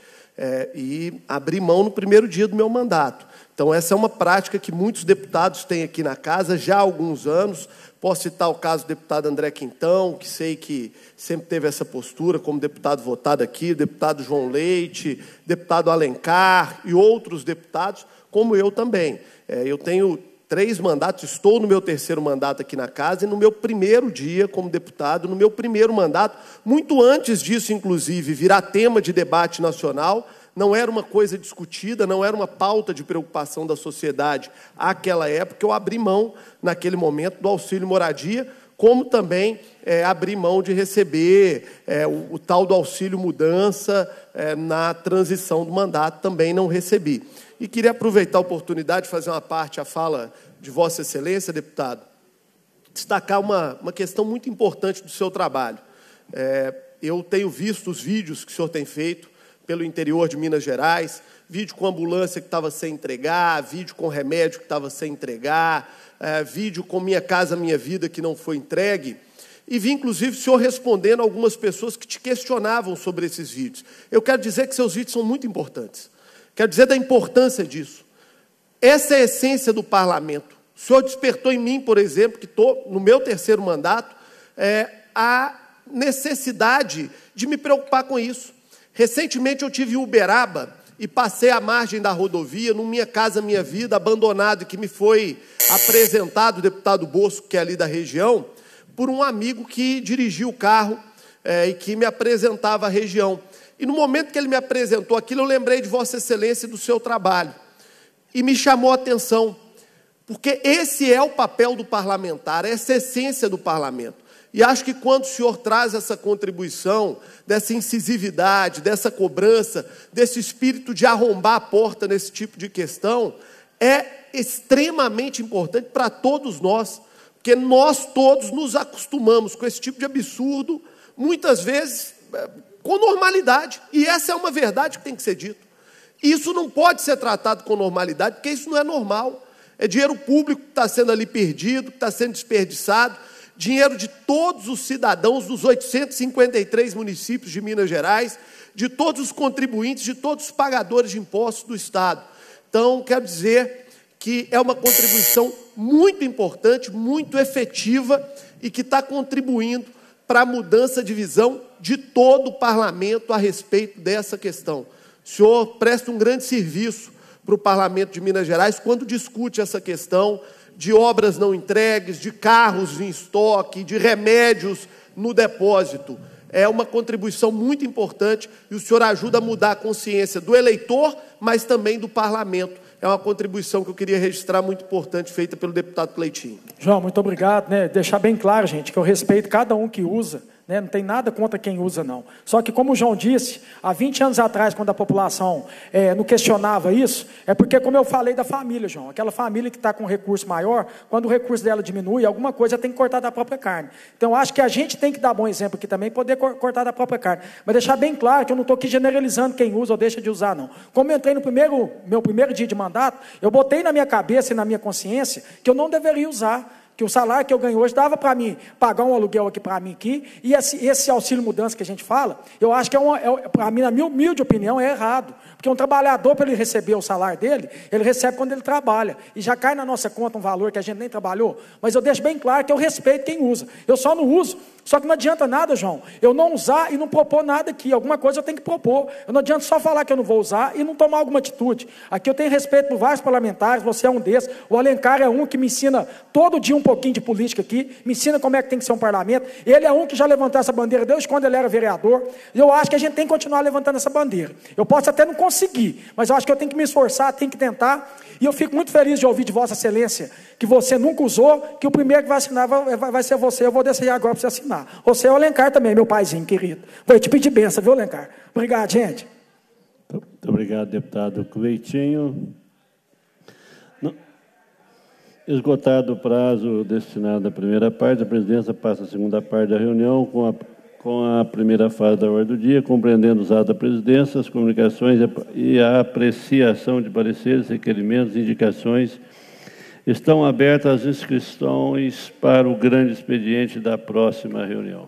e abri mão no primeiro dia do meu mandato. Então, essa é uma prática que muitos deputados têm aqui na casa já há alguns anos. Posso citar o caso do deputado André Quintão, que sei que sempre teve essa postura como deputado votado aqui, o deputado João Leite, deputado Alencar e outros deputados, como eu também. Eu tenho 3 mandatos, estou no meu 3º mandato aqui na casa, e no meu primeiro dia como deputado, no meu primeiro mandato, muito antes disso, inclusive, virar tema de debate nacional, não era uma coisa discutida, não era uma pauta de preocupação da sociedade àquela época, eu abri mão, naquele momento, do auxílio moradia, como também abri mão de receber o tal do auxílio mudança na transição do mandato, também não recebi. E queria aproveitar a oportunidade de fazer uma parte à fala de Vossa Excelência, deputado, destacar uma questão muito importante do seu trabalho. Eu tenho visto os vídeos que o senhor tem feito pelo interior de Minas Gerais, vídeo com ambulância que estava sem entregar, vídeo com remédio que estava sem entregar, vídeo com Minha Casa Minha Vida que não foi entregue, e vi, inclusive, o senhor respondendo a algumas pessoas que te questionavam sobre esses vídeos. Eu quero dizer que seus vídeos são muito importantes. Quero dizer da importância disso. Essa é a essência do parlamento. O senhor despertou em mim, por exemplo, que estou no meu 3º mandato, a necessidade de me preocupar com isso. Recentemente eu tive em Uberaba e passei à margem da rodovia, no Minha Casa Minha Vida, abandonado, que me foi apresentado, o deputado Bosco, que é ali da região, por um amigo que dirigia o carro e que me apresentava a região. E no momento que ele me apresentou aquilo, eu lembrei de Vossa Excelência e do seu trabalho. E me chamou a atenção, porque esse é o papel do parlamentar, essa é a essência do parlamento. E acho que quando o senhor traz essa contribuição, dessa incisividade, dessa cobrança, desse espírito de arrombar a porta nesse tipo de questão, é extremamente importante para todos nós, porque nós todos nos acostumamos com esse tipo de absurdo, muitas vezes com normalidade. E essa é uma verdade que tem que ser dita. Isso não pode ser tratado com normalidade, porque isso não é normal. É dinheiro público que está sendo ali perdido, que está sendo desperdiçado, dinheiro de todos os cidadãos dos 853 municípios de Minas Gerais, de todos os contribuintes, de todos os pagadores de impostos do Estado. Então, quero dizer que é uma contribuição muito importante, muito efetiva e que está contribuindo para a mudança de visão de todo o parlamento a respeito dessa questão. O senhor presta um grande serviço para o parlamento de Minas Gerais quando discute essa questão de obras não entregues, de carros em estoque, de remédios no depósito. É uma contribuição muito importante e o senhor ajuda a mudar a consciência do eleitor, mas também do parlamento. É uma contribuição que eu queria registrar muito importante, feita pelo deputado Cleitinho. João, muito obrigado. Deixar bem claro, gente, que eu respeito cada um que usa. Não tem nada contra quem usa, não. Só que, como o João disse, há 20 anos atrás, quando a população não questionava isso, é porque, como eu falei da família, João, aquela família que está com recurso maior, quando o recurso dela diminui, alguma coisa tem que cortar da própria carne. Então, acho que a gente tem que dar bom exemplo aqui também, poder cortar da própria carne. Mas deixar bem claro que eu não estou aqui generalizando quem usa ou deixa de usar, não. Como eu entrei no meu primeiro dia de mandato, eu botei na minha cabeça e na minha consciência que eu não deveria usar, que o salário que eu ganho hoje dava para mim pagar um aluguel aqui para mim aqui, e esse auxílio mudança que a gente fala, eu acho que para mim, na minha humilde opinião, é errado, porque um trabalhador, para ele receber o salário dele, ele recebe quando ele trabalha, e já cai na nossa conta um valor que a gente nem trabalhou, mas eu deixo bem claro que eu respeito quem usa, eu só não uso, só que não adianta nada, João, eu não usar e não propor nada aqui, alguma coisa eu tenho que propor, eu não adianta só falar que eu não vou usar e não tomar alguma atitude. Aqui eu tenho respeito por vários parlamentares, você é um desses, o Alencar é um que me ensina todo dia um pouquinho de política aqui, me ensina como é que tem que ser um parlamento, ele é um que já levantou essa bandeira desde quando ele era vereador, e eu acho que a gente tem que continuar levantando essa bandeira. Eu posso até não conseguir, mas eu acho que eu tenho que me esforçar, tenho que tentar, e eu fico muito feliz de ouvir de Vossa Excelência que você nunca usou, que o primeiro que vai assinar vai ser você, eu vou descer agora para você assinar. Você é o Alencar também, meu paizinho querido. Vou te pedir bênção, viu, Alencar? Obrigado, gente. Muito obrigado, deputado Cleitinho. Esgotado o prazo destinado à primeira parte, a presidência passa a segunda parte da reunião com a primeira fase da ordem do dia, compreendendo os atos da presidência, as comunicações e a apreciação de pareceres, requerimentos e indicações. Estão abertas as inscrições para o grande expediente da próxima reunião.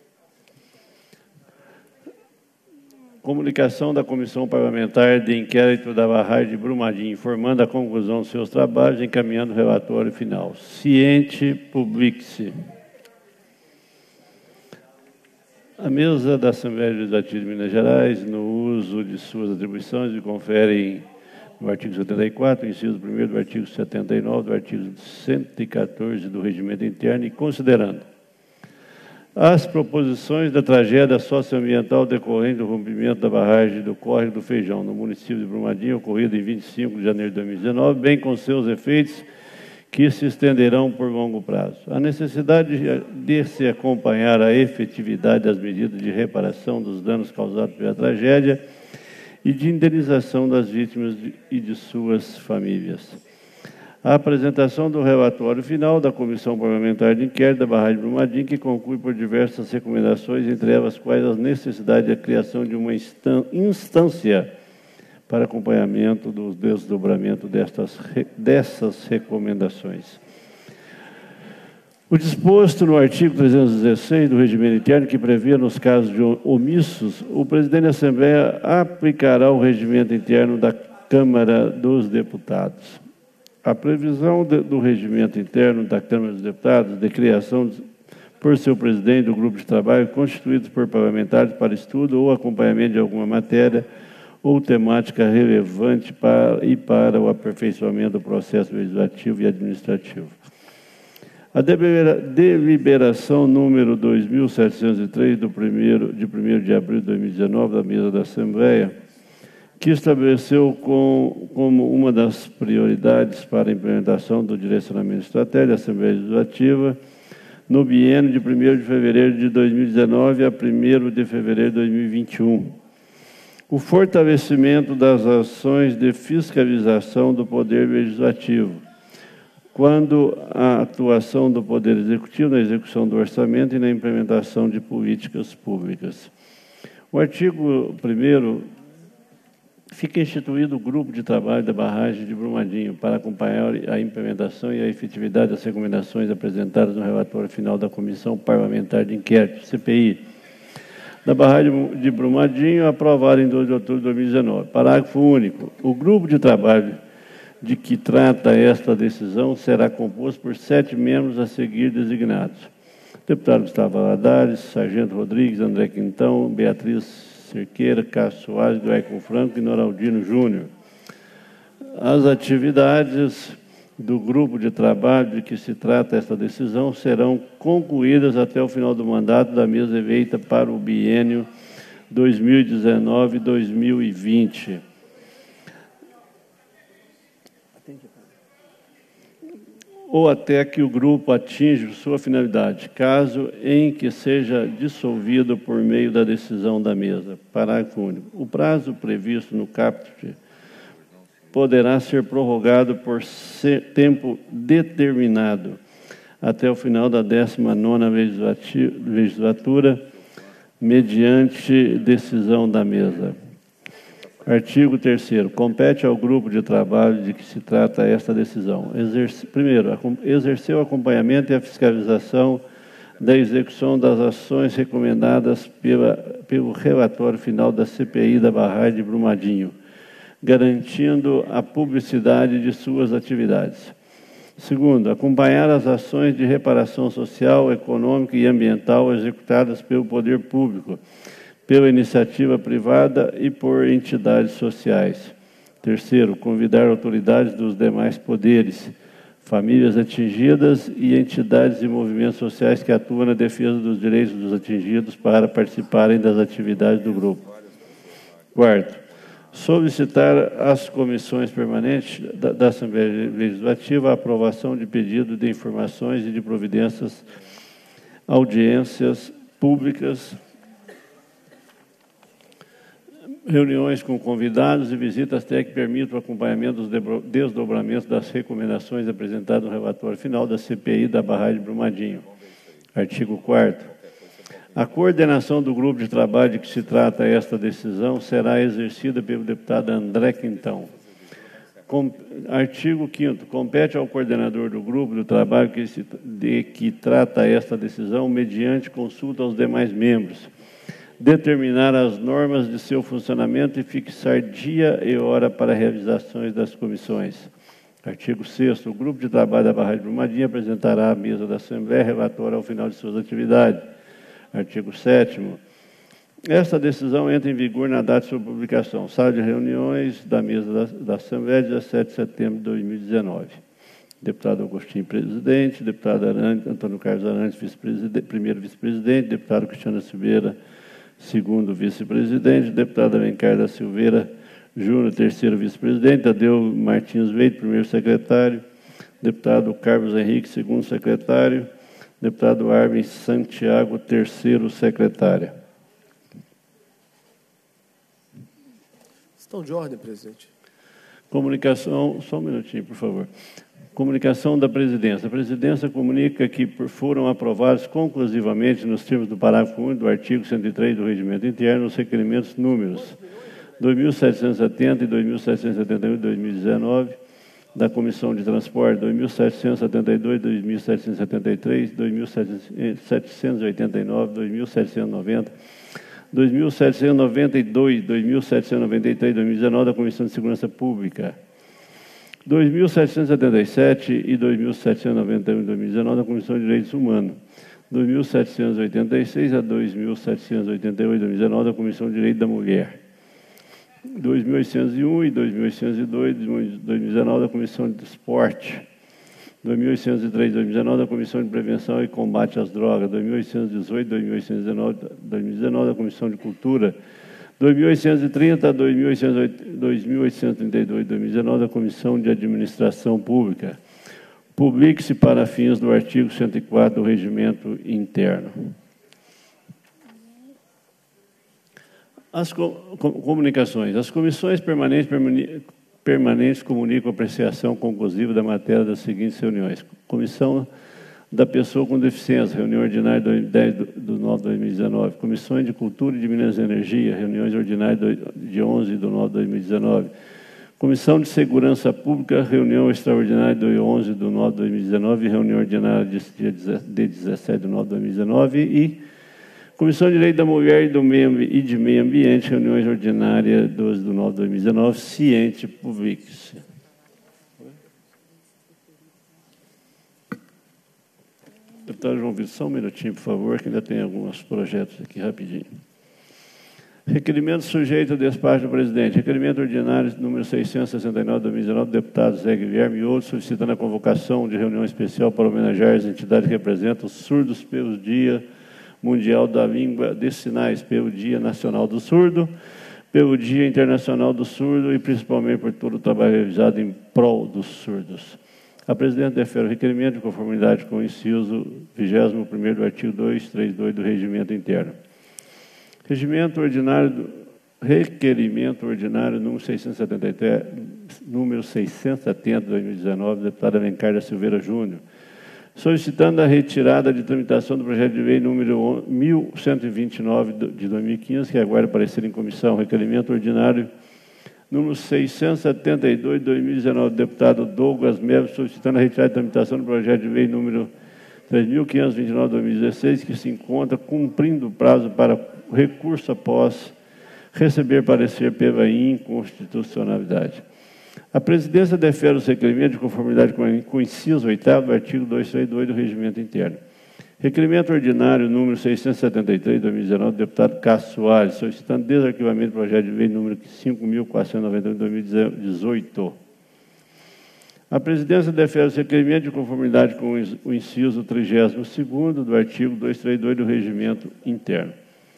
Comunicação da Comissão Parlamentar de Inquérito da Barragem de Brumadinho, informando a conclusão dos seus trabalhos, encaminhando o relatório final. Ciente, publique-se. A mesa da Assembleia Legislativa de Minas Gerais, no uso de suas atribuições, lhe conferem do artigo 74, inciso 1º do artigo 79, do artigo 114 do Regimento Interno e considerando as proposições da tragédia socioambiental decorrente do rompimento da barragem do Córrego do Feijão, no município de Brumadinho, ocorrido em 25 de janeiro de 2019, bem com seus efeitos que se estenderão por longo prazo. A necessidade de se acompanhar a efetividade das medidas de reparação dos danos causados pela tragédia e de indenização das vítimas e de suas famílias. A apresentação do relatório final da Comissão Parlamentar de Inquérito da barragem de Brumadinho, que conclui por diversas recomendações, entre elas quais a necessidade da criação de uma instância para acompanhamento do desdobramento dessas recomendações. O disposto no artigo 316 do Regimento Interno, que prevê, nos casos de omissos, o presidente da Assembleia aplicará o Regimento Interno da Câmara dos Deputados. A previsão do Regimento Interno da Câmara dos Deputados de criação por seu presidente do grupo de trabalho constituído por parlamentares para estudo ou acompanhamento de alguma matéria ou temática relevante para o aperfeiçoamento do processo legislativo e administrativo. A deliberação número 2.703 de 1º de abril de 2019 da mesa da Assembleia, que estabeleceu como uma das prioridades para a implementação do direcionamento estratégico da Assembleia Legislativa no biênio de 1º de fevereiro de 2019 a 1º de fevereiro de 2021. O fortalecimento das ações de fiscalização do Poder Legislativo, quando a atuação do Poder Executivo na execução do orçamento e na implementação de políticas públicas. O artigo 1º fica instituído o grupo de trabalho da barragem de Brumadinho para acompanhar a implementação e a efetividade das recomendações apresentadas no relatório final da Comissão Parlamentar de Inquérito, CPI, da barragem de Brumadinho, aprovado em 2 de outubro de 2019. Parágrafo único. O grupo de trabalho de que trata esta decisão será composto por 7 membros a seguir designados. Deputado Gustavo Valadares, Sargento Rodrigues, André Quintão, Beatriz Cerqueira, Cássio Soares, Gleicon Franco e Noraldino Júnior. As atividades do grupo de trabalho de que se trata esta decisão serão concluídas até o final do mandato da mesa eleita para o biênio 2019-2020. Ou até que o grupo atinja sua finalidade, caso em que seja dissolvido por meio da decisão da mesa. Parágrafo único. O prazo previsto no caput poderá ser prorrogado por tempo determinado até o final da 19ª legislatura, mediante decisão da mesa. Artigo 3º. Compete ao grupo de trabalho de que se trata esta decisão. Primeiro, exercer o acompanhamento e a fiscalização da execução das ações recomendadas pelo relatório final da CPI da barragem de Brumadinho, garantindo a publicidade de suas atividades. Segundo, acompanhar as ações de reparação social, econômica e ambiental executadas pelo poder público, pela iniciativa privada e por entidades sociais. Terceiro, convidar autoridades dos demais poderes, famílias atingidas e entidades e movimentos sociais que atuam na defesa dos direitos dos atingidos para participarem das atividades do grupo. Quarto, solicitar às comissões permanentes da Assembleia Legislativa a aprovação de pedido de informações e de providências, audiências públicas, reuniões com convidados e visitas técnicas que permitam o acompanhamento dos desdobramentos das recomendações apresentadas no relatório final da CPI da barragem de Brumadinho. Artigo 4º. A coordenação do grupo de trabalho de que se trata esta decisão será exercida pelo deputado André Quintão. Artigo 5º. Compete ao coordenador do grupo de trabalho de que trata esta decisão, mediante consulta aos demais membros, determinar as normas de seu funcionamento e fixar dia e hora para realizações das comissões. Artigo 6º. O grupo de trabalho da barragem de Brumadinho apresentará à mesa da Assembleia relatório ao final de suas atividades. Artigo 7º. Esta decisão entra em vigor na data de sua publicação. Sala de reuniões da mesa da Assembleia, 17 de setembro de 2019. Deputado Agostinho, presidente. Deputado Antônio Carlos Arantes, primeiro vice-presidente. Deputado Cristiano Silveira, segundo vice-presidente. Deputado Alencar da Silveira Júnior, terceiro vice-presidente. Tadeu Martins Leite, primeiro secretário. Deputado Carlos Henrique, segundo secretário. Deputado Armin Santiago, terceiro secretário. Questão de ordem, presidente. Comunicação, só um minutinho, por favor. Comunicação da presidência. A presidência comunica que foram aprovados conclusivamente, nos termos do parágrafo 1 do artigo 103 do Regimento Interno, os requerimentos números 2.770 e 2.771 de 2019, da Comissão de Transporte, 2.772, 2.773, 2.789, 2.790, 2.792, 2.793, 2019, da Comissão de Segurança Pública, 2.777 e 2.791, 2019, da Comissão de Direitos Humanos, 2.786 a 2.788, 2019, da Comissão de Direitos da Mulher, 2.801 e 2.802, 2019, da Comissão de Esporte, 2.803, 2019, da Comissão de Prevenção e Combate às Drogas, 2.818, 2019, da Comissão de Cultura, 2.830, 2.832, 2019, da Comissão de Administração Pública. Publique-se para fins do artigo 104 do Regimento Interno. As comunicações. As comissões permanentes comunicam a apreciação conclusiva da matéria das seguintes reuniões. Comissão da Pessoa com Deficiência, reunião ordinária de 10 de 9 de 2019. Comissões de Cultura e de Minas e Energia, reuniões ordinárias de 11 de 9 de 2019. Comissão de Segurança Pública, reunião extraordinária de 11 de 9 de 2019 e reunião ordinária de 17 de 9 de 2019. E Comissão de Direito da Mulher e de Meio Ambiente, reuniões ordinárias 12 de 9 de 2019, ciente publique-se. Deputado João Vitor, só um minutinho, por favor, que ainda tem alguns projetos aqui rapidinho. Requerimento sujeito ao despacho do presidente. Requerimento ordinário número 669 de 2019, deputado Zé Guilherme e outros, solicitando a convocação de reunião especial para homenagear as entidades que representam os surdos pelo Dia Mundial da Língua de Sinais, pelo Dia Nacional do Surdo, pelo Dia Internacional do Surdo e principalmente por todo o trabalho realizado em prol dos surdos. A presidente defere o requerimento de conformidade com o inciso 21º do artigo 232 do Regimento Interno. Requerimento ordinário número 670 de 2019, deputado Alencar da Silveira Júnior, solicitando a retirada de tramitação do projeto de lei número 1129 de 2015, que aguarda parecer em comissão. Requerimento ordinário número 672 de 2019, deputado Douglas Melo, solicitando a retirada de tramitação do projeto de lei número 3.529 de 2016, que se encontra cumprindo o prazo para recurso após receber parecer pela inconstitucionalidade. A presidência defere os requerimentos de conformidade com o inciso 8º do artigo 232 do Regimento Interno. Requerimento ordinário número 673 de 2019, deputado Cássio Soares, solicitando desarquivamento do projeto de lei número 5.491 de 2018. A presidência defere os requerimentos de conformidade com o inciso 32º do artigo 232 do Regimento Interno.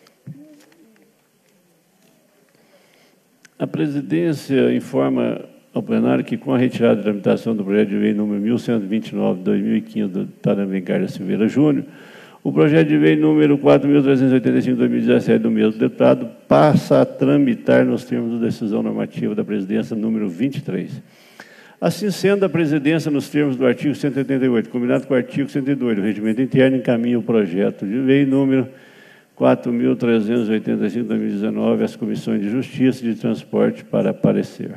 A presidência informa ao plenário que, com a retirada de tramitação do projeto de lei número 1129 de 2015 do deputado Alencar da Silveira Júnior, o projeto de lei número 4.385 de 2017 do mesmo deputado passa a tramitar nos termos da decisão normativa da presidência número 23. Assim sendo, a presidência, nos termos do artigo 188, combinado com o artigo 102 do Regimento Interno, encaminha o projeto de lei número 4.385 de 2019 às comissões de Justiça e de Transporte para parecer.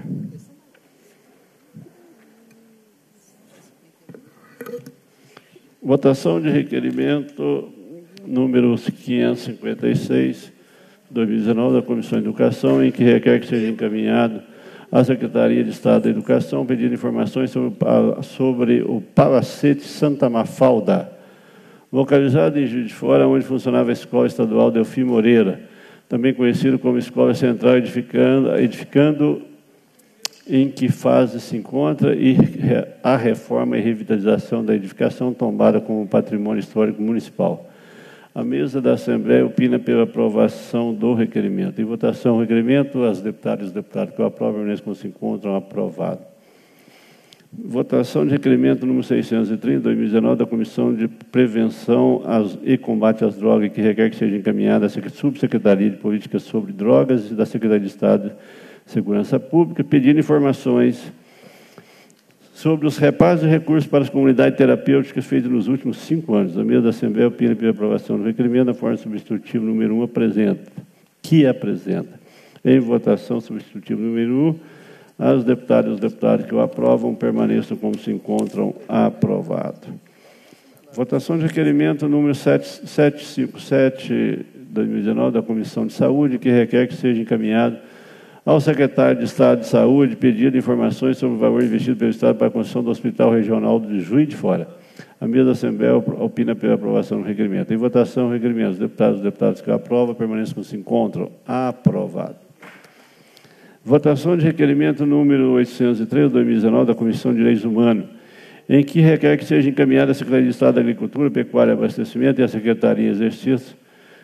Votação de requerimento número 556, 2019, da Comissão de Educação, em que requer que seja encaminhado à Secretaria de Estado da Educação pedindo informações sobre o Palacete Santa Mafalda, localizado em Juiz de Fora, onde funcionava a Escola Estadual Delfim Moreira, também conhecido como Escola Central Edificando, em que fase se encontra, e a reforma e revitalização da edificação tombada como patrimônio histórico municipal. A mesa da Assembleia opina pela aprovação do requerimento. Em votação, o requerimento, as deputadas e os deputados que o aprovam, eles se encontram aprovados. Votação de requerimento número 630, 2019, da Comissão de Prevenção e Combate às Drogas, que requer que seja encaminhada à Subsecretaria de Políticas sobre Drogas e da Secretaria de Estado de Segurança Pública, pedindo informações sobre os repassos de recursos para as comunidades terapêuticas feitos nos últimos 5 anos. A mesa da Assembleia opina pela aprovação do requerimento na forma substitutiva número 1 apresenta. Em votação substitutiva número 1, as deputadas e os deputados que o aprovam permaneçam como se encontram aprovados. Votação de requerimento número 757/2019 da Comissão de Saúde, que requer que seja encaminhado ao secretário de Estado de Saúde pedido informações sobre o valor investido pelo Estado para a construção do Hospital Regional de Juiz de Fora. A mesa da Assembleia opina pela aprovação do requerimento. Em votação, o requerimento. Os deputados e os deputados que o aprovam permaneçam como se encontram aprovados. Votação de requerimento número 803/2019 da Comissão de Direitos Humanos, em que requer que seja encaminhada à Secretaria de Estado da Agricultura, Pecuária e Abastecimento e à Secretaria em Exercício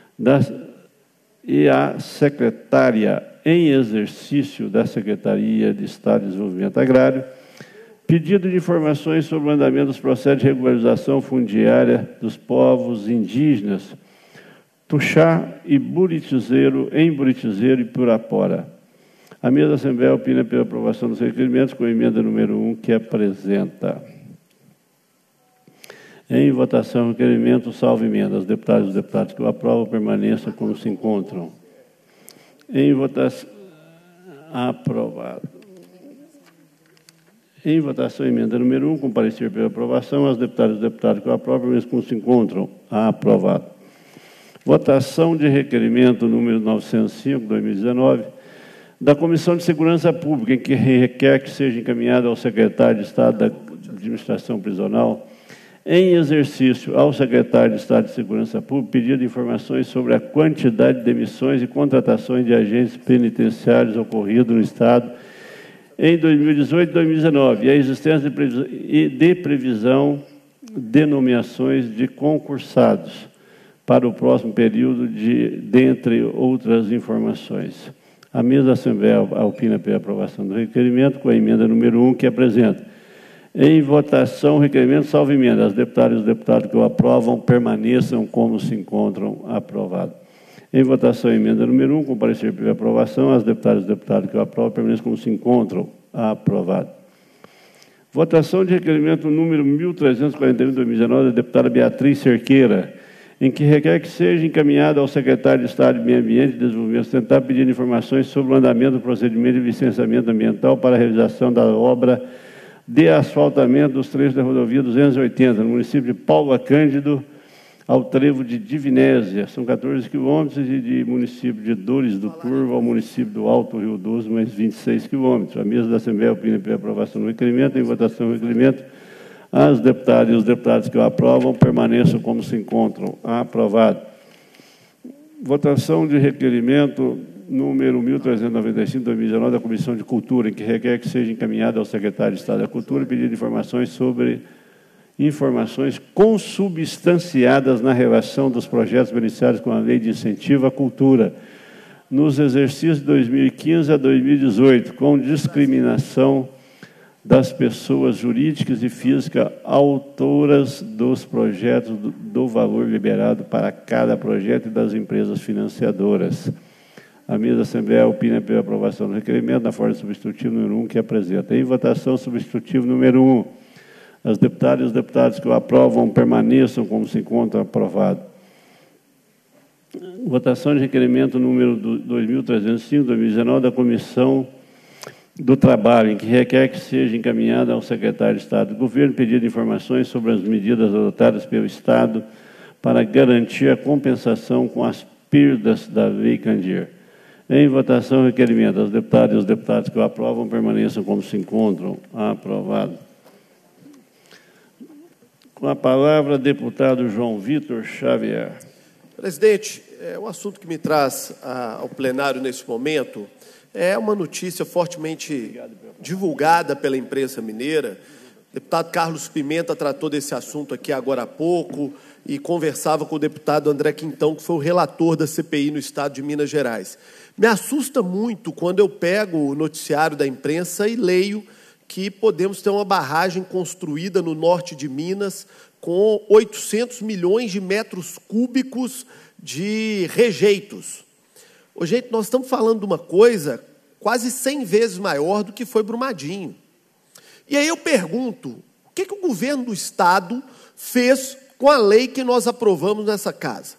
a secretária em exercício da Secretaria de Estado de Desenvolvimento Agrário, pedido de informações sobre o andamento dos processos de regularização fundiária dos povos indígenas Tuxá e Buritizeiro, em Buritizeiro e Purapora. A mesa da Assembleia opina pela aprovação dos requerimentos com a emenda número 1 que apresenta. Em votação, requerimento salvo emenda. Os deputados e os deputados que o aprovam permaneçam como se encontram. Em votação, aprovado. Em votação, emenda número 1, com parecer pela aprovação, as deputadas e os deputados que o aprovam permaneçam como se encontram. Aprovado. Votação de requerimento número 905/2019, da Comissão de Segurança Pública, em que requer que seja encaminhado ao secretário de Estado da Administração Prisional, em exercício ao secretário de Estado de Segurança Pública, pedido de informações sobre a quantidade de demissões e contratações de agentes penitenciários ocorrido no Estado em 2018 e 2019, e a existência de previsão de nomeações de concursados para o próximo período, dentre outras informações. A mesa da Assembleia opina pela aprovação do requerimento com a emenda número 1 que apresenta. Em votação, o requerimento salvo emenda. As deputadas e os deputados que o aprovam permaneçam como se encontram aprovados. Em votação, a emenda número 1, com parecer pela aprovação, as deputadas e os deputados que o aprovam permaneçam como se encontram aprovados. Votação de requerimento número 1341/2019 da deputada Beatriz Cerqueira, em que requer que seja encaminhado ao secretário de Estado de Meio Ambiente e Desenvolvimento Sustentável pedindo informações sobre o andamento do procedimento de licenciamento ambiental para a realização da obra de asfaltamento dos trechos da rodovia 280, no município de Paula Cândido, ao trevo de Divinésia. São 14 quilômetros, e de município de Dores do Turvo ao município do Alto Rio Doce, mais 26 quilômetros. A mesa da Assembleia opina pela aprovação do requerimento. Em votação do requerimento, as deputadas e os deputados que o aprovam permaneçam como se encontram. Aprovado. Votação de requerimento número 1395/2019 da Comissão de Cultura, em que requer que seja encaminhada ao secretário de Estado da Cultura pedido de informações consubstanciadas na relação dos projetos beneficiados com a Lei de Incentivo à Cultura nos exercícios de 2015 a 2018, com discriminação das pessoas jurídicas e físicas autoras dos projetos do valor liberado para cada projeto e das empresas financiadoras. A mesa da Assembleia opina pela aprovação do requerimento na forma substitutiva número 1 que apresenta. Em votação substitutiva número 1, as deputadas e os deputados que o aprovam permaneçam como se encontram aprovados. Votação de requerimento número 2305/2019 da Comissão do Trabalho, em que requer que seja encaminhada ao secretário de Estado do Governo pedido de informações sobre as medidas adotadas pelo Estado para garantir a compensação com as perdas da Lei Candir. Em votação, requerimento. As deputadas e os deputados que o aprovam permaneçam como se encontram. Aprovado. Com a palavra, deputado João Vitor Xavier. Presidente, o assunto que me traz ao plenário nesse momento é uma notícia fortemente divulgada pela imprensa mineira. O deputado Carlos Pimenta tratou desse assunto aqui agora há pouco e conversava com o deputado André Quintão, que foi o relator da CPI no estado de Minas Gerais. Me assusta muito quando eu pego o noticiário da imprensa e leio que podemos ter uma barragem construída no norte de Minas com 800 milhões de metros cúbicos de rejeitos. Ô, gente, nós estamos falando de uma coisa quase 100 vezes maior do que foi Brumadinho. E aí eu pergunto, o que o governo do estado fez com a lei que nós aprovamos nessa casa?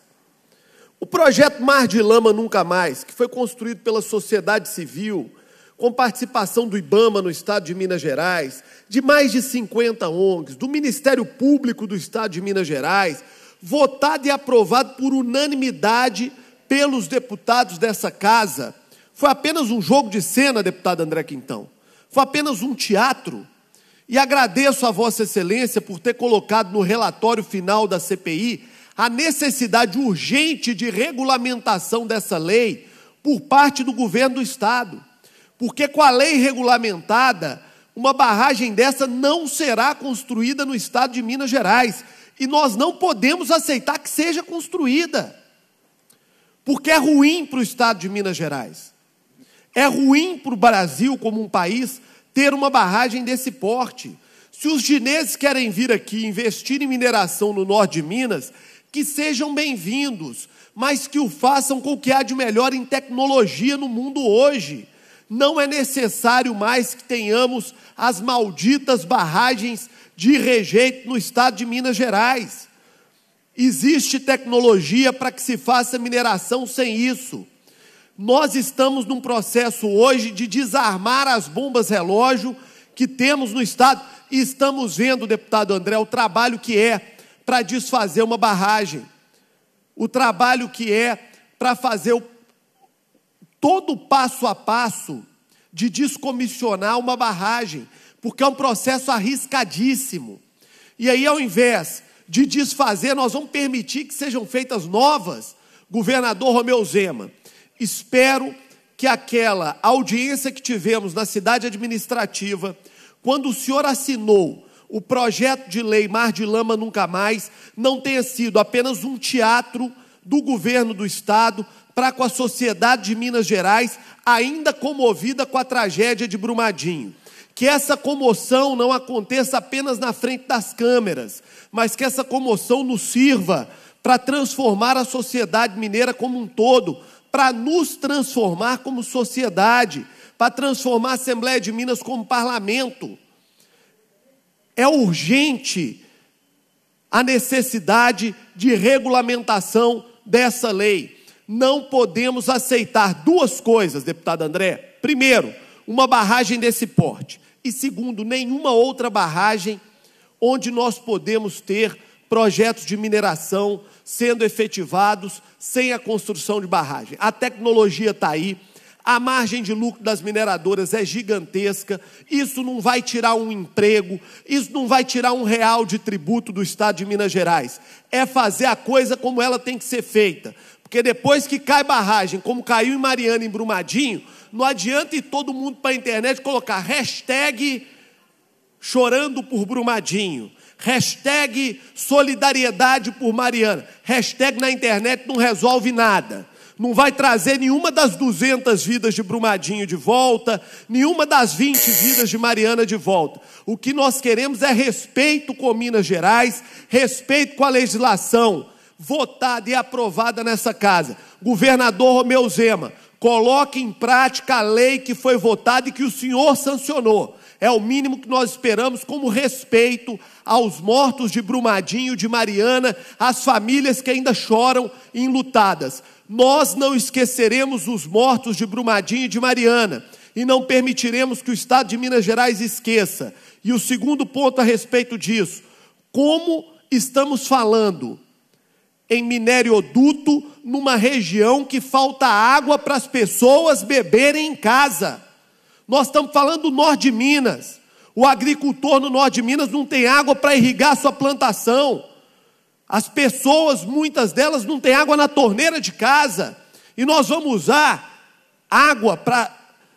O projeto Mar de Lama Nunca Mais, que foi construído pela sociedade civil, com participação do IBAMA no estado de Minas Gerais, de mais de 50 ONGs, do Ministério Público do estado de Minas Gerais, votado e aprovado por unanimidade pelos deputados dessa casa, foi apenas um jogo de cena, deputado André Quintão. Foi apenas um teatro. E agradeço a Vossa Excelência por ter colocado no relatório final da CPI a necessidade urgente de regulamentação dessa lei por parte do governo do estado. Porque com a lei regulamentada, uma barragem dessa não será construída no estado de Minas Gerais. E nós não podemos aceitar que seja construída. Porque é ruim para o estado de Minas Gerais. É ruim para o Brasil, como um país, ter uma barragem desse porte. Se os chineses querem vir aqui investir em mineração no norte de Minas, que sejam bem-vindos, mas que o façam com o que há de melhor em tecnologia no mundo hoje. Não é necessário mais que tenhamos as malditas barragens de rejeito no estado de Minas Gerais. Existe tecnologia para que se faça mineração sem isso. Nós estamos num processo hoje de desarmar as bombas relógio que temos no estado e estamos vendo, deputado André, o trabalho que é para desfazer uma barragem. O trabalho que é para fazer todo o passo a passo de descomissionar uma barragem, porque é um processo arriscadíssimo. E aí, ao invés de desfazer, nós vamos permitir que sejam feitas novas. Governador Romeu Zema, espero que aquela audiência que tivemos na cidade administrativa, quando o senhor assinou o projeto de lei Mar de Lama Nunca Mais, não tenha sido apenas um teatro do governo do estado para com a sociedade de Minas Gerais, ainda comovida com a tragédia de Brumadinho. Que essa comoção não aconteça apenas na frente das câmeras, mas que essa comoção nos sirva para transformar a sociedade mineira como um todo, para nos transformar como sociedade, para transformar a Assembleia de Minas como parlamento. É urgente a necessidade de regulamentação dessa lei. Não podemos aceitar duas coisas, deputado André. Primeiro, uma barragem desse porte. E segundo, nenhuma outra barragem onde nós podemos ter projetos de mineração sendo efetivados sem a construção de barragem. A tecnologia está aí, a margem de lucro das mineradoras é gigantesca, isso não vai tirar um emprego, isso não vai tirar R$1 de tributo do estado de Minas Gerais. É fazer a coisa como ela tem que ser feita. Porque depois que cai barragem, como caiu em Mariana, em Brumadinho, não adianta ir todo mundo para a internet colocar hashtag chorando por Brumadinho, hashtag solidariedade por Mariana. Hashtag na internet não resolve nada. Não vai trazer nenhuma das 200 vidas de Brumadinho de volta, nenhuma das 20 vidas de Mariana de volta. O que nós queremos é respeito com Minas Gerais, respeito com a legislação votada e aprovada nessa casa. Governador Romeu Zema, coloque em prática a lei que foi votada e que o senhor sancionou. É o mínimo que nós esperamos como respeito aos mortos de Brumadinho, de Mariana, às famílias que ainda choram enlutadas. Nós não esqueceremos os mortos de Brumadinho e de Mariana e não permitiremos que o estado de Minas Gerais esqueça. E o segundo ponto a respeito disso, como estamos falando em minérioduto numa região que falta água para as pessoas beberem em casa. Nós estamos falando do norte de Minas. O agricultor no norte de Minas não tem água para irrigar a sua plantação. As pessoas, muitas delas, não têm água na torneira de casa. E nós vamos usar água para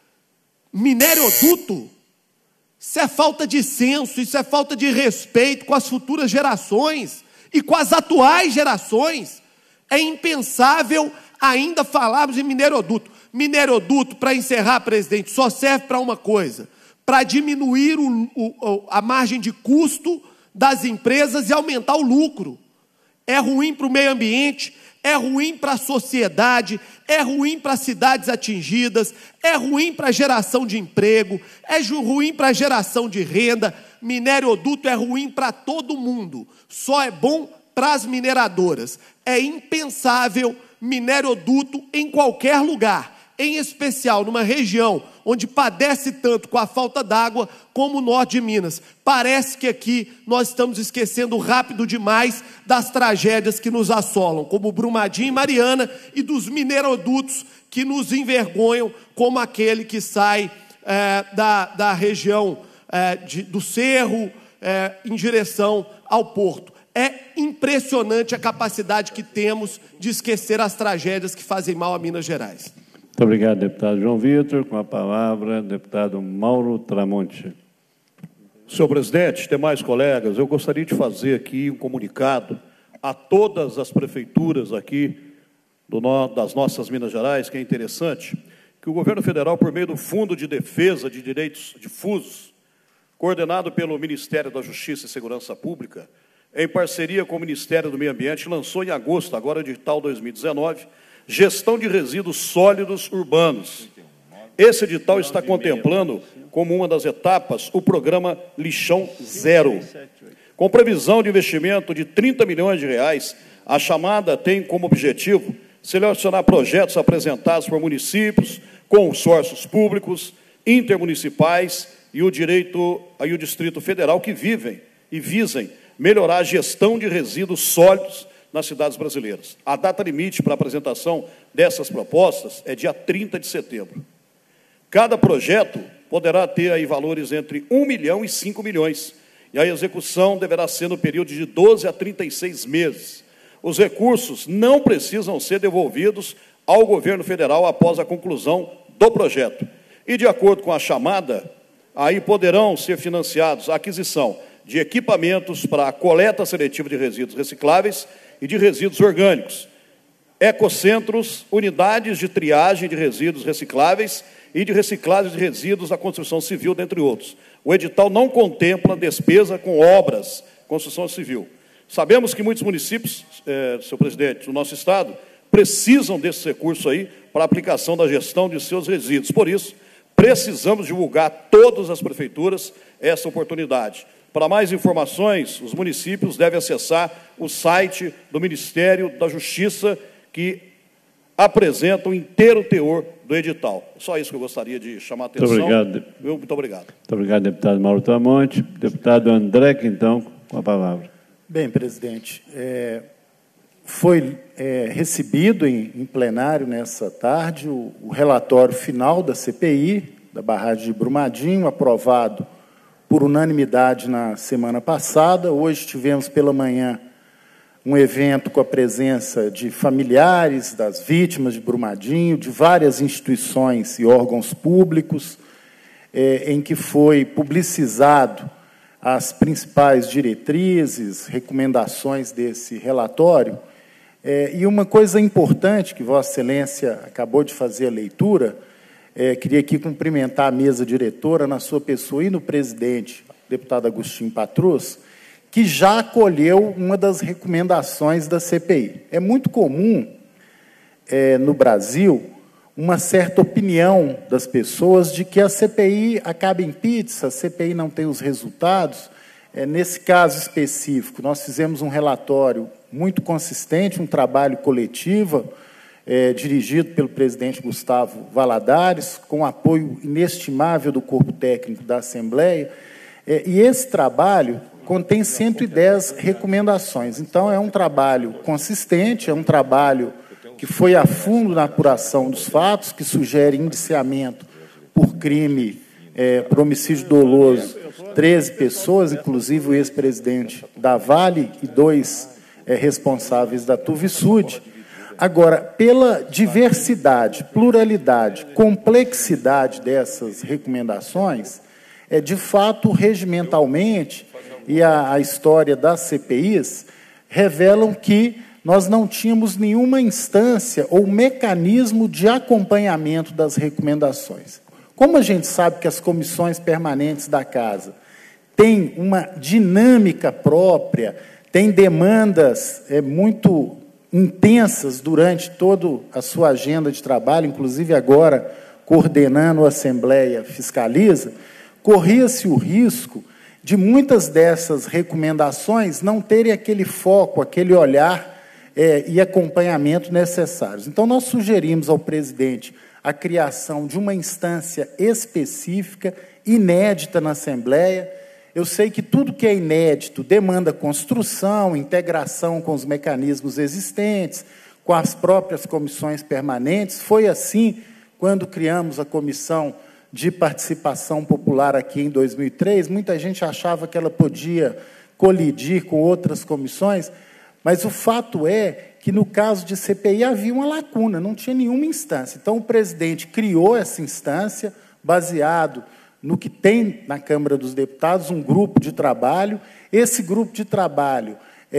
minérioduto. Isso é falta de senso, isso é falta de respeito com as futuras gerações e com as atuais gerações. É impensável ainda falarmos em minérioduto. Minérioduto, para encerrar, presidente, só serve para uma coisa: para diminuir a margem de custo das empresas e aumentar o lucro. É ruim para o meio ambiente, é ruim para a sociedade, é ruim para as cidades atingidas, é ruim para a geração de emprego, é ruim para a geração de renda. Minérioduto é ruim para todo mundo, só é bom para as mineradoras. É impensável minérioduto em qualquer lugar, em especial numa região onde padece tanto com a falta d'água como o norte de Minas. Parece que aqui nós estamos esquecendo rápido demais das tragédias que nos assolam, como Brumadinho e Mariana, e dos minerodutos que nos envergonham, como aquele que sai da região do Cerro em direção ao Porto. É impressionante a capacidade que temos de esquecer as tragédias que fazem mal a Minas Gerais. Muito obrigado, deputado João Vitor. Com a palavra, deputado Mauro Tramonte. Senhor presidente, demais colegas, eu gostaria de fazer aqui um comunicado a todas as prefeituras aqui das nossas Minas Gerais, que é interessante, que o governo federal, por meio do Fundo de Defesa de Direitos Difusos, coordenado pelo Ministério da Justiça e Segurança Pública, em parceria com o Ministério do Meio Ambiente, lançou em agosto, agora o edital 2019, Gestão de Resíduos Sólidos Urbanos. Esse edital está contemplando, como uma das etapas, o programa Lixão Zero. Com previsão de investimento de 30 milhões de reais, a chamada tem como objetivo selecionar projetos apresentados por municípios, consórcios públicos, intermunicipais e o Distrito Federal que vivem e visem melhorar a gestão de resíduos sólidos nas cidades brasileiras. A data limite para a apresentação dessas propostas é dia 30 de setembro. Cada projeto poderá ter aí valores entre 1 milhão e 5 milhões, e a execução deverá ser no período de 12 a 36 meses. Os recursos não precisam ser devolvidos ao governo federal após a conclusão do projeto. E, de acordo com a chamada, aí poderão ser financiados a aquisição de equipamentos para a coleta seletiva de resíduos recicláveis e de resíduos orgânicos, ecocentros, unidades de triagem de resíduos recicláveis e de reciclagem de resíduos da construção civil, dentre outros. O edital não contempla despesa com obras, construção civil. Sabemos que muitos municípios, senhor presidente, do nosso estado, precisam desses recursos aí para a aplicação da gestão de seus resíduos. Por isso, precisamos divulgar a todas as prefeituras essa oportunidade. Para mais informações, os municípios devem acessar o site do Ministério da Justiça, que apresenta o inteiro teor do edital. Só isso que eu gostaria de chamar a atenção. Muito obrigado. Muito obrigado. Muito obrigado, deputado Mauro Tramonte. Deputado André, então, com a palavra. Bem, presidente, foi recebido em plenário nessa tarde o relatório final da CPI, da barragem de Brumadinho, aprovado por unanimidade na semana passada. Hoje tivemos pela manhã um evento com a presença de familiares das vítimas de Brumadinho, de várias instituições e órgãos públicos, em que foi publicizado as principais diretrizes, recomendações desse relatório. E uma coisa importante que Vossa Excelência acabou de fazer a leitura, queria aqui cumprimentar a mesa diretora, na sua pessoa, e no presidente, deputado Agostinho Patrus, que já acolheu uma das recomendações da CPI. É muito comum, no Brasil, uma certa opinião das pessoas de que a CPI acaba em pizza, a CPI não tem os resultados. Nesse caso específico, nós fizemos um relatório muito consistente, um trabalho coletivo, dirigido pelo presidente Gustavo Valadares, com apoio inestimável do corpo técnico da Assembleia, e esse trabalho contém 110 recomendações. Então, é um trabalho consistente, é um trabalho que foi a fundo na apuração dos fatos, que sugere indiciamento por crime, por homicídio doloso, 13 pessoas, inclusive o ex-presidente da Vale e 2 responsáveis da Tuvisud. Agora, pela diversidade, pluralidade, complexidade dessas recomendações, de fato, regimentalmente, e a história das CPIs revelam que nós não tínhamos nenhuma instância ou mecanismo de acompanhamento das recomendações. Como a gente sabe que as comissões permanentes da Casa têm uma dinâmica própria, têm demandas muito intensas durante toda a sua agenda de trabalho, inclusive agora coordenando a Assembleia Fiscaliza, corria-se o risco de muitas dessas recomendações não terem aquele foco, aquele olhar e acompanhamento necessários. Então, nós sugerimos ao presidente a criação de uma instância específica, inédita na Assembleia. Eu sei que tudo que é inédito demanda construção, integração com os mecanismos existentes, com as próprias comissões permanentes. Foi assim quando criamos a Comissão de Participação Popular aqui em 2003. Muita gente achava que ela podia colidir com outras comissões, mas o fato é que, no caso de CPI, havia uma lacuna, não tinha nenhuma instância. Então, o presidente criou essa instância, baseado no que tem na Câmara dos Deputados, um grupo de trabalho. Esse grupo de trabalho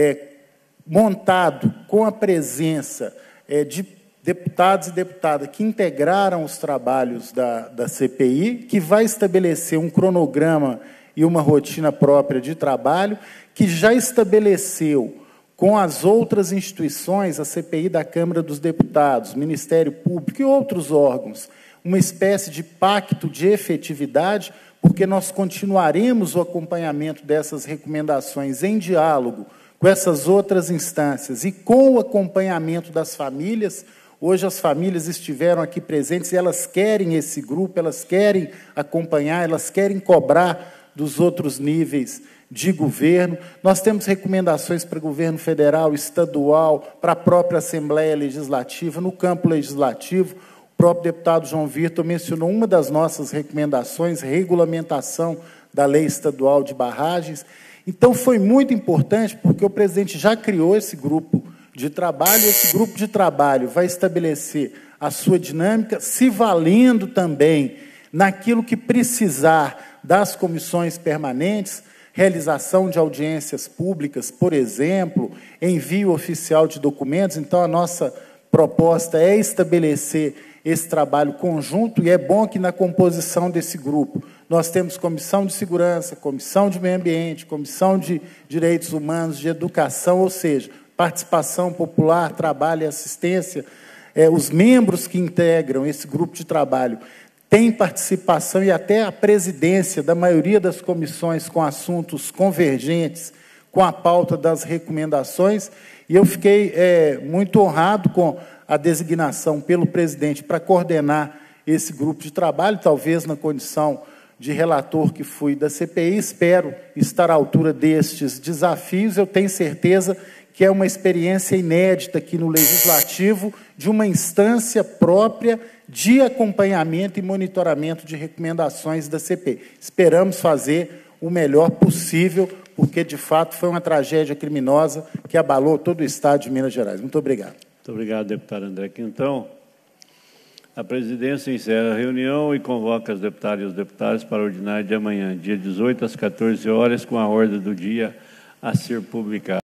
montado com a presença de deputados e deputadas que integraram os trabalhos da CPI, que vai estabelecer um cronograma e uma rotina própria de trabalho, que já estabeleceu com as outras instituições, a CPI da Câmara dos Deputados, Ministério Público e outros órgãos, uma espécie de pacto de efetividade, porque nós continuaremos o acompanhamento dessas recomendações em diálogo com essas outras instâncias e com o acompanhamento das famílias. Hoje as famílias estiveram aqui presentes e elas querem esse grupo, elas querem acompanhar, elas querem cobrar dos outros níveis de governo. Nós temos recomendações para o governo federal, estadual, para a própria Assembleia Legislativa, no campo legislativo. O próprio deputado João Vitor mencionou uma das nossas recomendações, regulamentação da lei estadual de barragens. Então, foi muito importante, porque o presidente já criou esse grupo de trabalho, e esse grupo de trabalho vai estabelecer a sua dinâmica, se valendo também naquilo que precisar das comissões permanentes, realização de audiências públicas, por exemplo, envio oficial de documentos. Então, a nossa proposta é estabelecer esse trabalho conjunto, e é bom que na composição desse grupo nós temos comissão de segurança, comissão de meio ambiente, comissão de direitos humanos, de educação, ou seja, participação popular, trabalho e assistência. Os membros que integram esse grupo de trabalho têm participação, e até a presidência da maioria das comissões com assuntos convergentes com a pauta das recomendações, e eu fiquei muito honrado com a designação pelo presidente para coordenar esse grupo de trabalho, talvez na condição de relator que fui da CPI. Espero estar à altura destes desafios. Eu tenho certeza que é uma experiência inédita aqui no Legislativo, de uma instância própria de acompanhamento e monitoramento de recomendações da CPI. Esperamos fazer o melhor possível, porque, de fato, foi uma tragédia criminosa que abalou todo o Estado de Minas Gerais. Muito obrigado. Muito obrigado, deputado André Quintão. A presidência encerra a reunião e convoca as deputadas e os deputados para o ordinário de amanhã, dia 18, às 14 horas, com a ordem do dia a ser publicada.